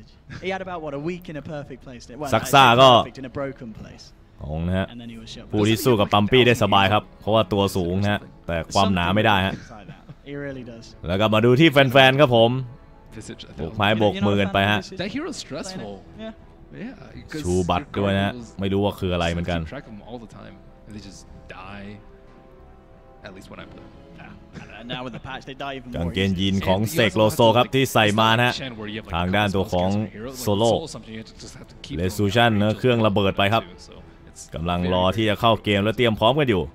ซักซ่าก็ของนะฮะผู้ที่สู้กับปัมปี้ได้สบายครับเพราะว่าตัวสูงนะฮะแต่ความหนาไม่ได้ฮะแล้วก็มาดูที่แฟนๆครับผมโบกไม้โบกมือกันไปฮะชูบัตรด้วยนะฮะไม่รู้ว่าคืออะไรเหมือนกันกางเกงยีนของเซกโลโซครับที่ใส่มานะฮะทางด้านตัวของโซโล่เรซูชันเนื้อเครื่องระเบิดไปครับกำลังรอที่จะเข้าเกมและเตรียมพร้อมกันอยู่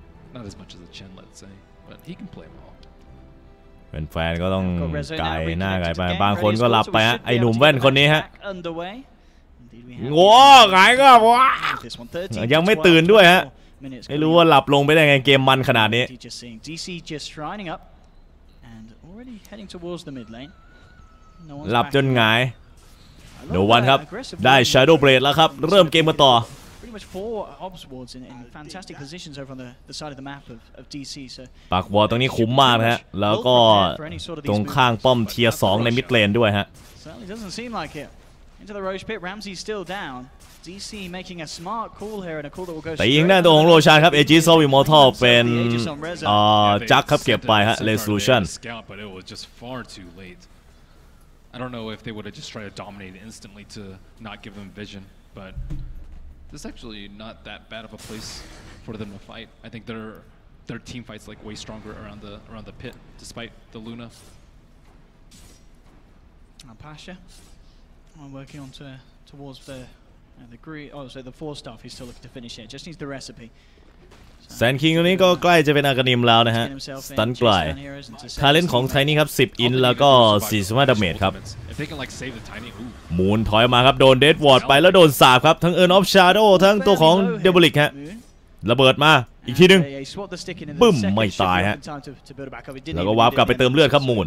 แฟนๆก็ต้องไก่หน้าไก่ไปบางคนก็หลับไปฮะไอหนุ่มแว่นคนนี้ฮะโง่ไงก็ว้ายังไม่ตื่นด้วยฮะไม่รู้ว่าหลับลงไปได้ไงเกมมันขนาดนี้หลับจนหงายโนวันครับได้ Shadow Blade แล้วครับเริ่มเกมมาต่อปากวอลตรงนี้คุ้มมากนะฮะแล้วก็ตรงข้างป้อมเทียร์สองในมิดเลนด้วยฮะแต่ยิงได้ตัวของโรชานครับเอจิโซวิมอร์ทัลเป็นจักครับเก็บไปฮะ Resolution I don't know if they would have just tried to dominate instantly to not give them vision, but this is actually not that bad of a place for them to fight. I think their their team fights like way stronger around the around the pit, despite the Luna. Pasha, I'm working on to towards the uh, the green. Oh, so the four staff he's still looking to finish it. Just needs the recipe. แซนคิงตัวนี้ก็ใกล้จะเป็นอากานิมแล้วนะฮะสตันกลายทาเลนต์ของไทนี่ครับสิบอินแล้วก็สี่สิบห้าดาเมจครับมูนถอยมาครับโดนเดดวอร์ดไปแล้วโดนสาบครับทั้งเอิร์นออฟชาร์โดทั้งตัวของเดบิลิกฮะระเบิดมาอีกทีนึงบึ้มไม่ตายฮะแล้วก็วาร์ปกลับไปเติมเลือดครับมูน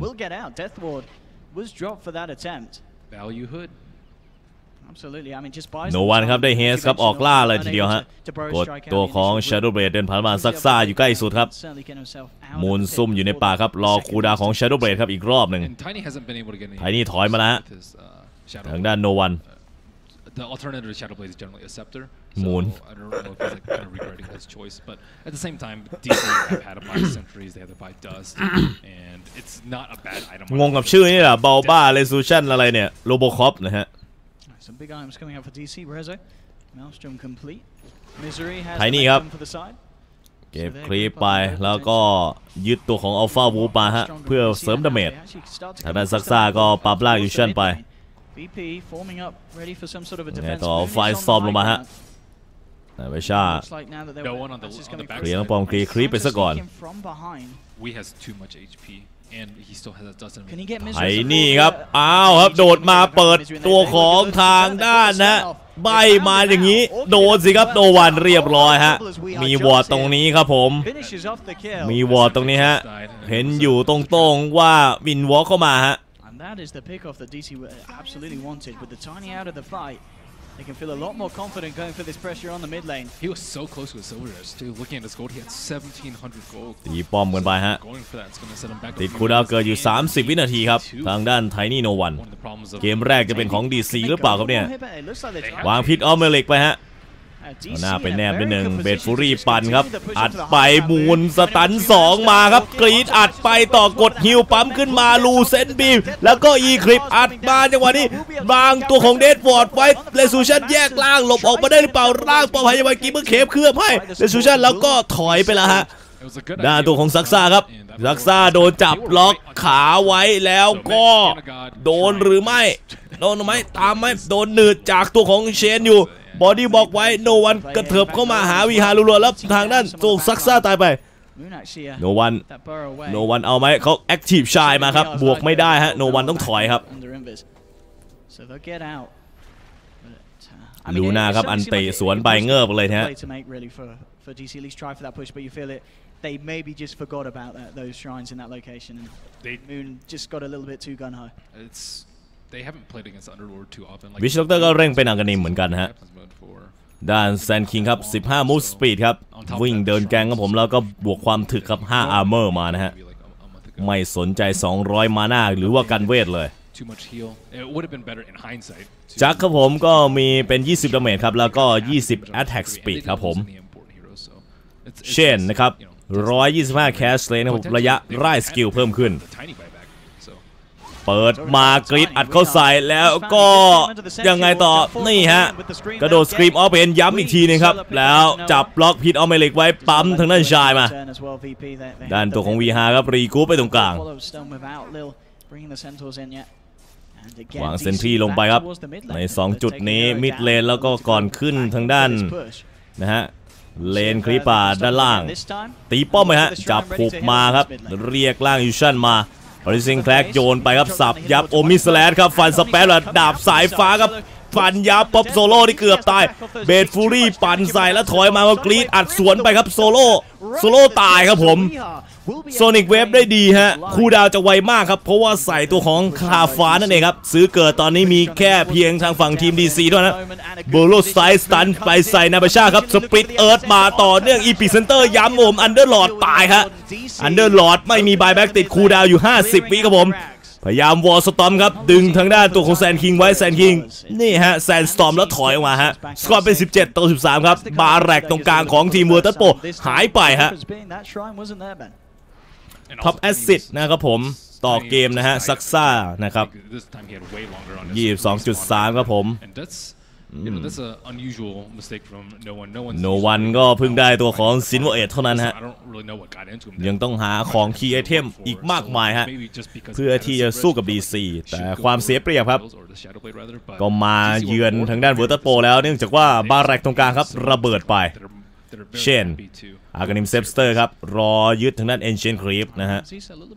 โนวันครับได้เฮสครับออกล่าเลยทีเดียวฮะกดตัวของ Shadow Blade เดินผ่านมาซักซ่าอยู่ใกล้สุดครับมูนซุ่มอยู่ในป่าครับรอคูดาของ Shadow Blade ครับอีกรอบหนึ่งไทนี่ถอยมาแล้วทางด้านโนวันมูนงงกับชื่อนี่แหละเบลบ้าเรซูชันอะไรเนี่ยโรโบคอปนะฮะ Some big items coming out for ดี ซี Rezo Maelstrom complete Misery has ไทนี่ครับเก็บคลีปไปแล้วก็ยึดตัวของอัลฟาวูมาฮะเพื่อเสริมดาเมจทางด้านซักซ่าก็ปรับล่างยูชั่นไปไงต่อไฟสตอมลงมาฮะแต่ไม่ช่าเคลียร์ต้องปอมคลีคลีปไปซะก่อนไอ้นี่ครับอ้าวครับโดดมาเปิดตัวของทางด้านนะใบมาอย่างนี้โดนสิครับโนวันเรียบร้อยฮะมีวอร์ดตรงนี้ครับผมมีวอร์ดตรงนี้ฮะเห็นอยู่ตรงๆว่าวินวอล์กเข้ามาฮะ They can feel a lot more confident going for this pressure on the mid lane. He was so close to a silver edge too. Looking at his gold, he had seventeen hundred gold. ตีป้อมกันไปฮะ Going for that, it's gonna set him back. ติดคูลดาวน์เกินอยู่สามสิบวินาทีครับทางด้านไทนี่โนวันเกมแรกจะเป็นของ ดี ซี หรือเปล่าครับเนี่ย วางพิษออมเมลิกไปฮะเอาหน้าไปแนบนิดหนึ่งเบดฟูรี่ปั่นครับอัดไปมูลสตันสองมาครับกรีดอัดไปต่อกดฮิวปั๊มขึ้นมาลูเซนบีมแล้วก็อีคลิปอัดมาจังหวะนี้บางตัวของเดดฟอร์ดไว้เรซูชันแยกล่างหลบออกมาได้หรือเปล่าร่างปลอดภัยยังไงกีเมื่อเคฟเคลือบให้เรซูชันแล้วก็ถอยไปแล้วฮะด้านตัวของซักซ่าครับซักซ่าโดนจับล็อกขาไว้แล้วก็โดนหรือไม่โดนไหมตามไหมโดนหนืดจากตัวของเชนอยู่บอดี้บอกไว้โนวันกระเถิบเข้ามาหาวีฮารัวๆแล้วทางด้านตัวซักซ่าตายไปโนวันโนวันเอาไหมเขาแอคทีฟชายมาครับบวกไม่ได้ฮะโนวันต้องถอยครับลูน่าครับอันเตะสวนไปเงือบเลยฮะ They maybe just forgot about that, those shrines in that location, and they, Moon just got a little bit too gun ho. It's they haven't played against Underlord too often. วิชด็อกเตอร์ก็เร่งเป็นอังกนิมเหมือนกันฮะด้านแซนคิงครับสิบห้ามูฟสปีดครับวิ่งเดินแกงครับผมแล้วก็บวกความถึกครับห้าอาร์เมอร์มานะฮะไม่สนใจสองร้อยมานาหรือว่ากันเวทเลยจักครับผมก็มีเป็นยี่สิบดาเมจครับแล้วก็ยี่สิบ attack speed ครับผมเช่นนะครับหนึ่งร้อยยี่สิบห้าแคสเลนนะครับระยะไล่สกิลเพิ่มขึ้นเปิดมากรีดอัดเข้าใส่แล้วก็ยังไงต่อนี่ฮะกระโดดสครีมออฟเป็นย้ำอีกทีนึงครับแล้วจับล็อกพิษออมเมลิกไว้ปั๊มทางด้านชายมาด้านตัวของ วี ไฮ ครับรีกูไปตรงกลางวางเซนทรีลงไปครับในสองจุดนี้มิดเลนแล้วก็ก่อนขึ้นทางด้านนะฮะเลนคริปาด้านล่างตีป้อมไปฮะจับผูกมาครับเรียกล่างยูชั่นมาบริซิงแคลกโยนไปครับสับยับโอมิสแลนครับฟันสเปรดดาบสายฟ้าครับฟันยับป๊อปโซโล่ที่เกือบตายเบดฟูรี่ปั่นใส่แล้วถอยมาก็กรีดอัดสวนไปครับโซโล่โซโล่ตายครับผมโซนิกเวฟได้ดีฮะคูดาวจะไวมากครับเพราะว่าใส่ตัวของคาฟ้านั่นเองครับซื้อเกิดตอนนี้มีแค่เพียงทางฝั่งทีม ดี ซี เท่านั้นโบโลไซสตันไปใส่นาบาชาครับสปริตเอิร์ธมาต่อเนื่องอีพิเซนเตอร์ย้ำโอมอันเดอร์ลอร์ดตายฮะอันเดอร์ลอร์ดไม่มีบายแบ็กติดคูดาวอยู่ห้าสิบวิครับผมพยายามวอลสตอมครับดึงทางด้านตัวของแซนคิงไว้แซนคิงนี่ฮะแซนสตอมแล้วถอยออกมาฮะสกอร์เป็นสิบเจ็ดต่อสิบสามครับบาแรกตรงกลางของทีมวัวตัดโปหายไปฮะท็อปแอสซิดนะครับผมต่อเกมนะฮะซักซ่านะครับ ยี่สิบสองจุดสาม ครับผมโนวันก็เพิ่งได้ตัวของซินเวอร์เอทเท่านั้นฮะยังต้องหาของคีย์ไอเทมอีกมากมายฮะเพื่อที่จะสู้กับ ดี ซี แต่ความเสียเปรียบครับก็มาเยือนทางด้านเวอร์ตัสโปแล้วเนื่องจากว่าบาแรกตรงกลางครับระเบิดไปเช่นอากานิมเซปสเตอร์ครับรอยึดทางด้านเอนเชนครีปนะฮะ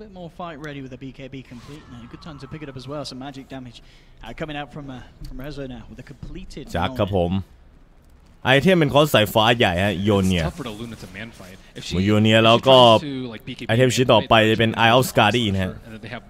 จากครับผมไอเทมเป็นคอสสายฟ้าใหญ่ฮะโยเนียโยเนียแล้วก็ไอเทมชิ้นต่อไปจะเป็น Eye of Skadi นะฮะ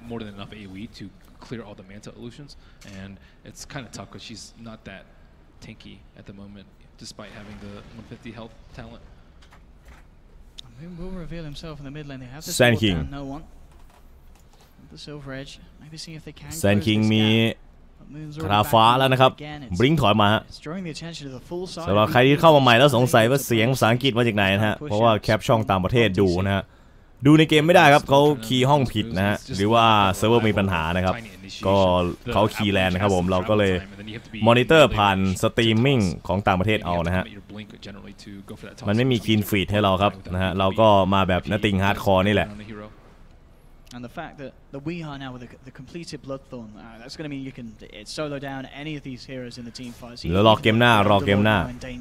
despite having the one fifty health talent. Moon will reveal himself in the mid lane. They have the Sand King. No one. The Silver Edge. Maybe see if they can. Sand King มีคาฟ้าแล้วนะครับบลิงถอยมาฮะสำหรับใครที่เข้ามาใหม่แล้วสงสัยว่าเสียงภาษาอังกฤษมาจากไหนนะฮะเพราะว่าแคปช่องต่างประเทศดูนะฮะดูในเกมไม่ได้ครับเขาคีย์ห้องผิดนะฮะหรือว่าเซิร์ฟเวอร์มีปัญหานะครับก็เขาคีย์แลนด์นะครับผมเราก็เลยมอนิเตอร์ผ่านสตรีมมิ่งของต่างประเทศเอานะฮะมันไม่มีคีนฟีดให้เราครับนะฮะเราก็มาแบบนัตติงฮาร์ดคอร์นี่แหละ And the fact that the Weeha now with the, the completed Bloodthorn, uh, that's going to mean you can it solo down any of these heroes in the team fight. แล้วรอเกมหน้ารอเกมหน้า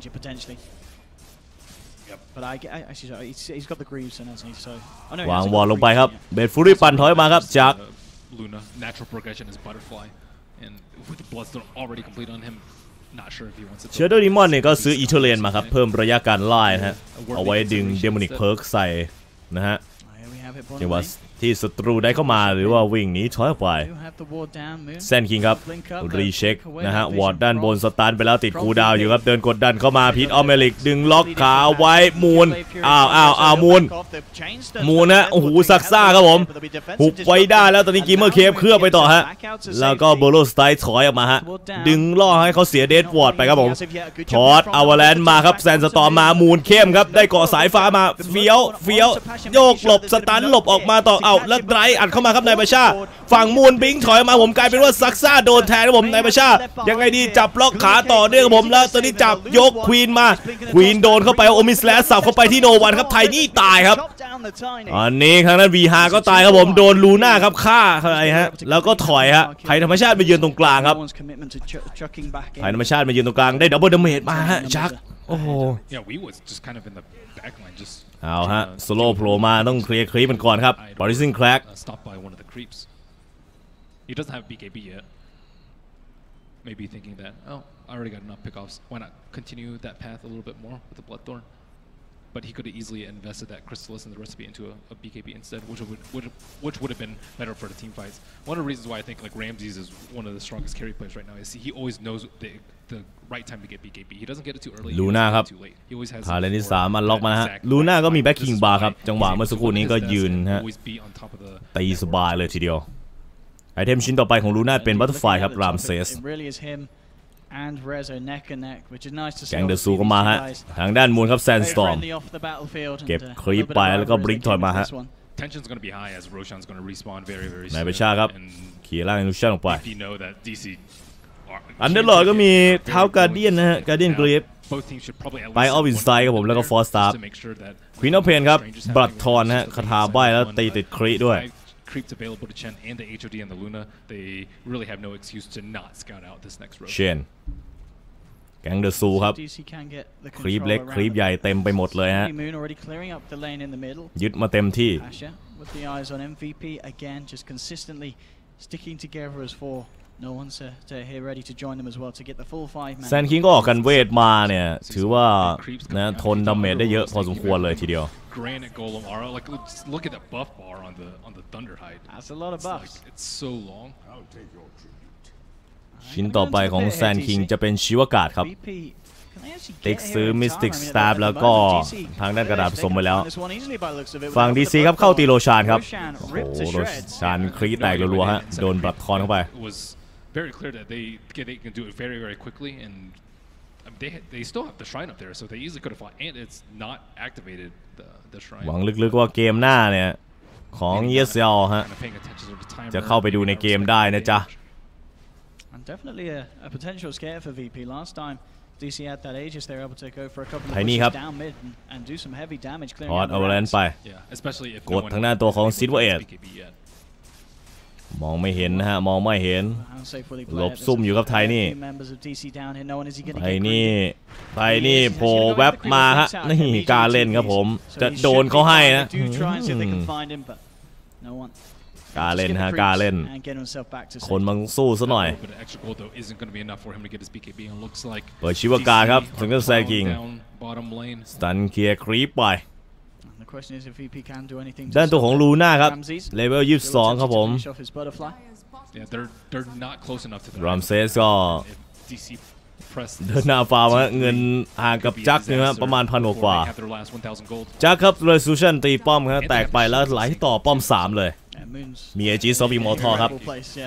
But I, I actually he's, he's got the Greaves and hasn't he? So วางวอลลงไปครับเบดฟูรี่ปั่นถอยมาครับจาก Luna natural progression is butterfly and with the Bloodthorn already complete on him not sure if he wants to เชอร์โดดีมอนเนี่ยก็ซื้ออีเทอร์เลนมาครับเพิ่มระยะการไล่นะฮะเอาไว้ดึงเดโมนิกเพิร์กใส่นะฮะจังหวะที่ศัตรูได้เข้ามาหรือว่าวิ่งหนีถอยออกไปแซนคิงครับรีเช็คนะฮะวอร์ดด้านบนสตาร์ไปแล้วติดคูดาวอยู่ครับเดินกดดันเข้ามาพีทออเมริกดึงล็อกขาไว้มูนอ้าวอ้าวอ้าวมูนมูนนะโอ้โหซักซ่าครับผมหุบไว้ได้แล้วตอนนี้กิมเมอร์เคฟเคลื่อนไปต่อฮะแล้วก็โบโลสไตล์ถอยออกมาฮะดึงล่อให้เขาเสียเดดวอร์ดไปครับผมทอดอวาแลนมาครับแซนสตอร์มามูนเข้มครับได้เกาะสายฟ้ามาเฟี้ยวเฟี้ยวโยกหลบสตันหลบออกมาต่อเอาแล้วไดรอัดเข้ามาครับนายประชาฝั่งมูนบิงถอยมาผมกลายเป็นว่าซักซ่าโดนแทนครับผมนายประชายังไงดีจับล็อกขาต่อเนื่องครับผมแล้วตอนนี้จับยกควีนมาควีนโดนเข้าไปโอมิสแลสสับเข้าไปที่โนวันครับไทนี่ตายครับอันนี้ทางนั้นวีฮาก็ตายครับผมโดนลูน่าครับฆ่าอะไรฮะแล้วก็ถอยฮะไทยธรรมชาติมายืนตรงกลางครับไทยธรรมชาติมายืนตรงกลางได้ดับเบิลดาเมจมาฮะชักโอ้โหเอาฮะสโลว์โผล่มาต้องเคลียร์ครีปมันก่อนครับบริซิงแคลก He doesn't have B K B yet. Maybe thinking that, oh, I already got enough pickoffs. Why not continue that path a little bit more with the Bloodthorn? But he could have easily invested that Crystallis and the recipe into a, a B K B instead, which would, would which would have been better for the team fights. One of the reasons why I think like Ramses is one of the strongest carry players right now is he always knows the the right time to get B K B. He doesn't get it too early. ลูน่าครับพาเลนที่สามมันล็อกมาฮะลูน่าก็มีแบ็คคิงบาร์ครับจังหวะเมื่อสักครู่นี้ก็ยืนฮะตีสบายเลยทีเดียวไอเทมชิ้นต่อไปของลูน่าเป็นบัตเตอร์ไฟครับรามเซสแกงเดอะซูก็มาฮะทางด้านมูนครับแซนสตอร์มเก็บคลิปไปแล้วก็บลิงถอยมาฮะนายประชาครับขี่ล่างอิลูชั่นออกไปอันเดอร์ลอร์ดก็มีเท้าการเดียนนะฮะการเดียนกรีฟไปออฟอินสไตครับผมแล้วก็ฟอร์สตาร์ควีนออฟเพนครับบลัดทอนฮะคาถาใบแล้วตีติดครีด้วย creeps available to Chen and the H O D and the Luna, they really have no excuse to not scout out this next row. เชนแกงเดอะซูครับครีปเล็กครีปใหญ่เต็มไปหมดเลยฮะยึดมาเต็มที่แซนคิงก็ออกกันเวทมาเนี่ยถือว่านะทนดาเมจได้เยอะพอสมควรเลยทีเดียว Granite Golem aura, like look at the buff bar on the on the Thunderhide. That's a lot of buffs. Like, it's so long. ชิ้นต่อไปของแซนคิงจะเป็นชิวากาศครับติ๊กซื้อมิสติกสตาร์แล้วก็ทางด้านกระดาษผสมไปแล้วฝั่งดีซีครับเข้าตีโรชานครับโอ้โหโรชานครีแตกรัวๆฮะโดนบลัดทอนเข้าไป Very clear that they they can do it very very quickly and they they still have the shrine up there so they easily could have fought and it's not activated the the shrine หวังลึกๆว่าเกมหน้าเนี่ยของ E S L ฮะจะเข้าไปดูในเกมได้นะจ๊ะ Definitely a, a potential scare for V P last time D C had that Aegis they were able to go for a couple of pushes down mid and, and do some heavy damage clearing out the ranks ไป especially if กดทางหน้าตัวของซิลเวอร์เอดมองไม่เห็นนะฮะมองไม่เห็นหลบซุ่มอยู่กับไทยนี่ไทยนี่ไทยนี่โผล่แวบมาฮะนี่กล้าเล่นครับผมจะโดนเขาให้นะกล้าเล่นฮะกล้าเล่นคนมันสู้ซะหน่อยเปิดชิวากาครับถึงกับแซกิงสตันเคลียร์ครีปไปด้านตัวของลูน่าครับเลเวลยี่สิบสองครับผมรามเซสก็เดินหน้าฟาร์มเงินห่างกับจักเนี่ยฮะประมาณพันกว่าจักครับเรซูชันตีป้อมครับแตกไปแล้วไหลต่อป้อมสามเลยมีเอจิซอฟอีมอร์ทอครับ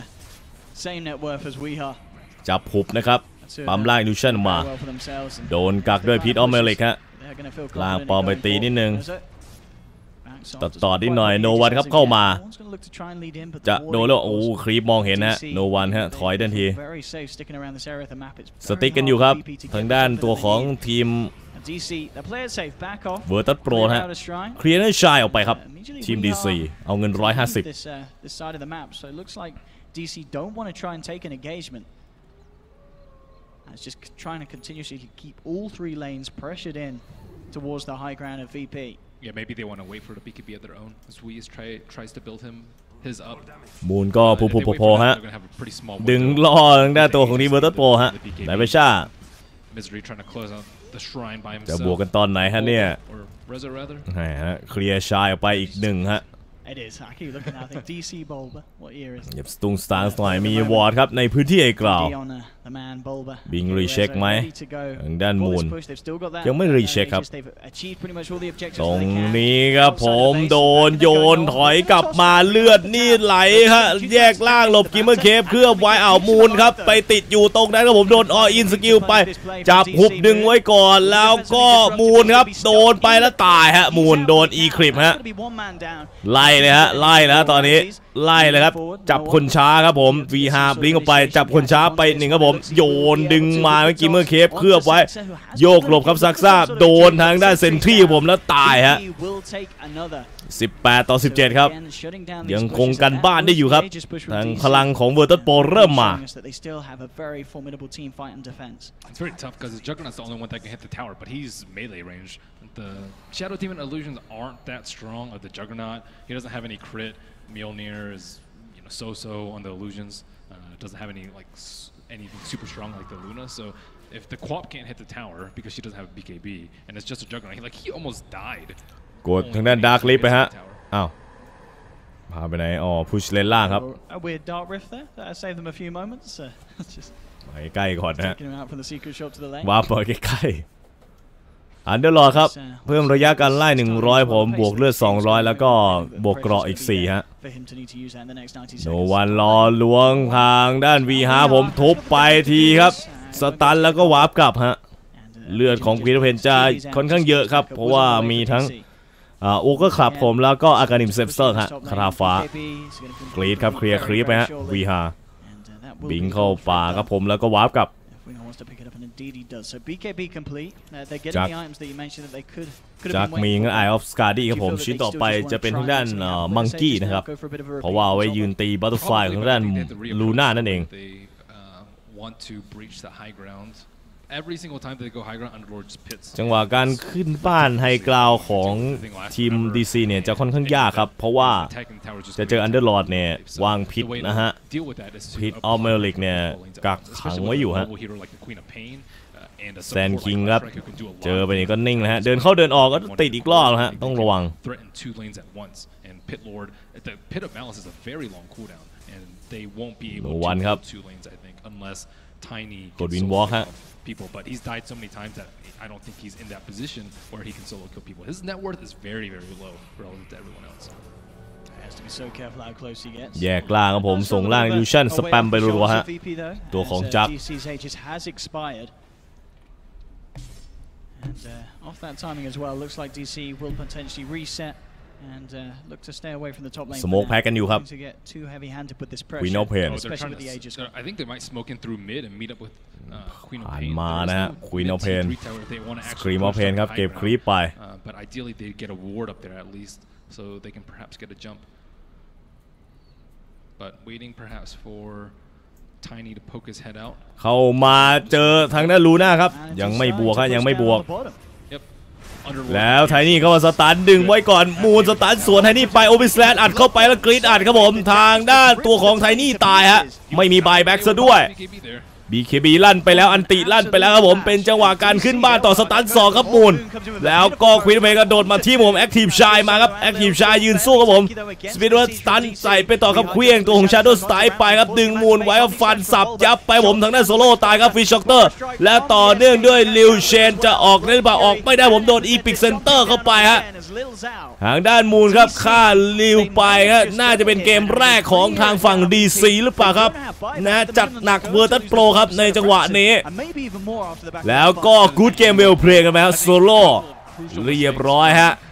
จับหุบนะครับปั๊มล่างอิลูชั่นมาโดนกักด้วยพีทออฟเมลิกฮะล่างปอมไปตีนิดนึงตัดต่อนิดหน่อยโนวันครับเข้ามาจะโดนแล้วโอ้ครีปมองเห็นฮะโนวันฮะถอยทันทีสติ๊กกันอยู่ครับทางด้านตัวของทีมเวอร์ตัสโปรฮะเคลียร์ได้ชายออกไปครับทีม ดี ซี เอาเงินหนึ่งร้อยห้าสิบ It's just trying to continuously keep all three lanes pressured in towards the high ground of V P. Yeah, maybe they want to wait for the B K B at their own. As Weez try tries to build him his up. มูนก็พูพูพอฮะดึงล่อทางด้านตัวของทีมเวอร์ตัสโปรฮะไหนไปช่าจะบวกกันตอนไหนฮะเนี่ยฮะเคลียร์ชายออกไปอีกหนึ่งฮะ It is. I keep looking at. I think ดี ซี Bulba. What year is it? เก็บสตุงสตาร์หน่อยมีวอร์ดครับในพื้นที่ไอ้กล่าวบิงรีเช็คไหมทางด้านมูลยังไม่รีเช็คครับตรงนี้ครับผมโดนโยนถอยกลับมาเลือดนี่ไหลฮะแยกล่างหลบกิมเมอร์เคฟเคลือบไว้อ่าวมูลครับไปติดอยู่ตรงนั้นครับผมโดนออินสกิลไปจับหุบดึงไว้ก่อนแล้วก็มูลครับโดนไปแล้วตายฮะมูลโดนอีคลิปฮะไล่เลยฮะไล่แล้วตอนนี้ไล่เลยครับจับคนช้าครับผม วี ห้า บลิงออกไปจับคนช้าไปหนึ่งครับผมโยนดึงมาเมื่อกี้เมื่อเคฟเคลือบไว้โยกหลบครับซักซ่าโดนทางด้านเซนทรีผมแล้วตายฮะสิบแปดต่อสิบเจ็ดครับยังคงกันบ้านได้อยู่ครับทางพลังของเวอร์ตัสโปเริ่มมา It's very tough because Juggernaut's the only one that can hit the tower, but he's melee range. The Shadow Demon illusions aren't that strong of the Juggernaut. He doesn't have any crit. Mjolnir is, you know, so-so on the illusions. Uh, doesn't have any like anything super strong like the Luna. So if the Quap can't hit the tower because she doesn't have a B K B and it's just a Juggernaut, he, like he almost died. กดทางด้านดาร์คลิฟไปฮะอ้าวพาไปไหนอ๋อพุชเลนล่างครับ A weird dark rift there. That saved them a few moments. Just ไปใกล้ก่อนนะฮะ taking him out from the secret shop to the lane. ว้าเปิดใกล้ๆอันเดอร์ลอร์ครับเพิ่มระยะการไล่หนึ่งร้อยผมบวกเลือดสองร้อยแล้วก็บวกเกราะอีกสี่ฮะโนวันรอล้วงทางด้าน วี ห้า ผมทุบไปทีครับสตันแล้วก็วาร์ปกลับฮะเลือดของควีนเพนจะค่อนข้างเยอะครับเพราะว่ามีทั้งอ่าโอเกอร์คลับผมแล้วก็อากานิมเซฟเซอร์ฮะคาราฟ้ากรีดครับเคลียร์ครีปไปฮะ วี ห้า บิงเข้าป่าครับผมแล้วก็วาร์ปกลับจากมีเงื้อไอออฟสกาดี้ครับผมชิ้นต่อไปจะเป็นทางด้านมังกี้นะครับเพราะว่าไว้ยืนตีบัตเตอร์ฟลายของด้านลูน่านั่นเอง Every single time they go high ground, Underlord just pits. จังหวะการขึ้นบ้านไฮกราวของทีม ดี ซี เนี่ยจะค่อนข้างยากครับเพราะว่าจะเจอ Underlord เนี่ยวางพิษนะฮะพิษออเมริกเนี่ยกักขังไว้อยู่ฮะแซนคิงครับเจอไปนี่ก็นิ่งนะฮะเดินเข้าเดินออกก็ติดอีกรอบนะฮะต้องระวังวันครับกดวินวอล์กฮะ people, but he's died so many times that I don't think he's in that position where he can solo kill people. His net worth is very, very low relative to everyone else. Has to be so careful how close he gets. แยกล่างครับผมส่งล่างดิวชั่นสแปมไปรัวๆฮะตัวของจักดี ซี has expired. And uh, off that timing as well, looks like ดี ซี will potentially reset and uh, look to stay away from the top lane. สโมกแพ็กกันอยู่ครับ to get too heavy-handed with this pressure. We know pain. Especially with the Aegis. I think they might smoke in through mid and meet up with uh, Queen of ผ่าน Pain. มานะฮะ Queen of Pain Scream of Pain ครับเก็บครีปไป But ideally they get a ward up there at least, so they can perhaps get a jump. But waiting perhaps for Tiny to poke his head out. เข้ามาเจอทางด้านลูน่าครับยังไม่บวกฮะยังไม่บวกแล้วไทนี่เข้ามาสตันดึงไว้ก่อนมูนสตันสวนไทนี่ไปโอบิสแลนอัดเข้าไปแล้วกรีดอัดครับผมทางด้านตัวของไทนี่ตายฮะไม่มีบายแบ็กซะด้วย บี เค บี ลั่นไปแล้วอันติลั่นไปแล้วครับผมเป็นจังหวะการขึ้นบ้านต่อสตันสองครับมูนแล้วก็ควีนเพย์กระโดดมาที่ผมแอคทีฟชายมาครับแอคทีฟชายยืนสู้ครับผมสปีดเวิร์ดสตันใส่ไปต่อครับเควียงตัวของชาโดว์สไตล์ไปครับดึงมูนไว้ครับฟันสับยับไปผมทางด้านโซโล่ตายครับฟิชช็อกเตอร์และต่อเนื่องด้วยลิวเชนจะออกได้หรือเปล่าออกไม่ได้ผมโดนอีพิกเซนเตอร์เข้าไปฮะทางด้านมูนครับฆ่าลิวไปฮะน่าจะเป็นเกมแรกของทางฝั่ง ดี ซี หรือเปล่าครับนะจัดหนักเวอร์ตัสโปรครับในจังหวะนี้แล้วก็กู๊ดเกมเวลเพลย์กันไหมครับโซโล่เรียบร้อยฮะ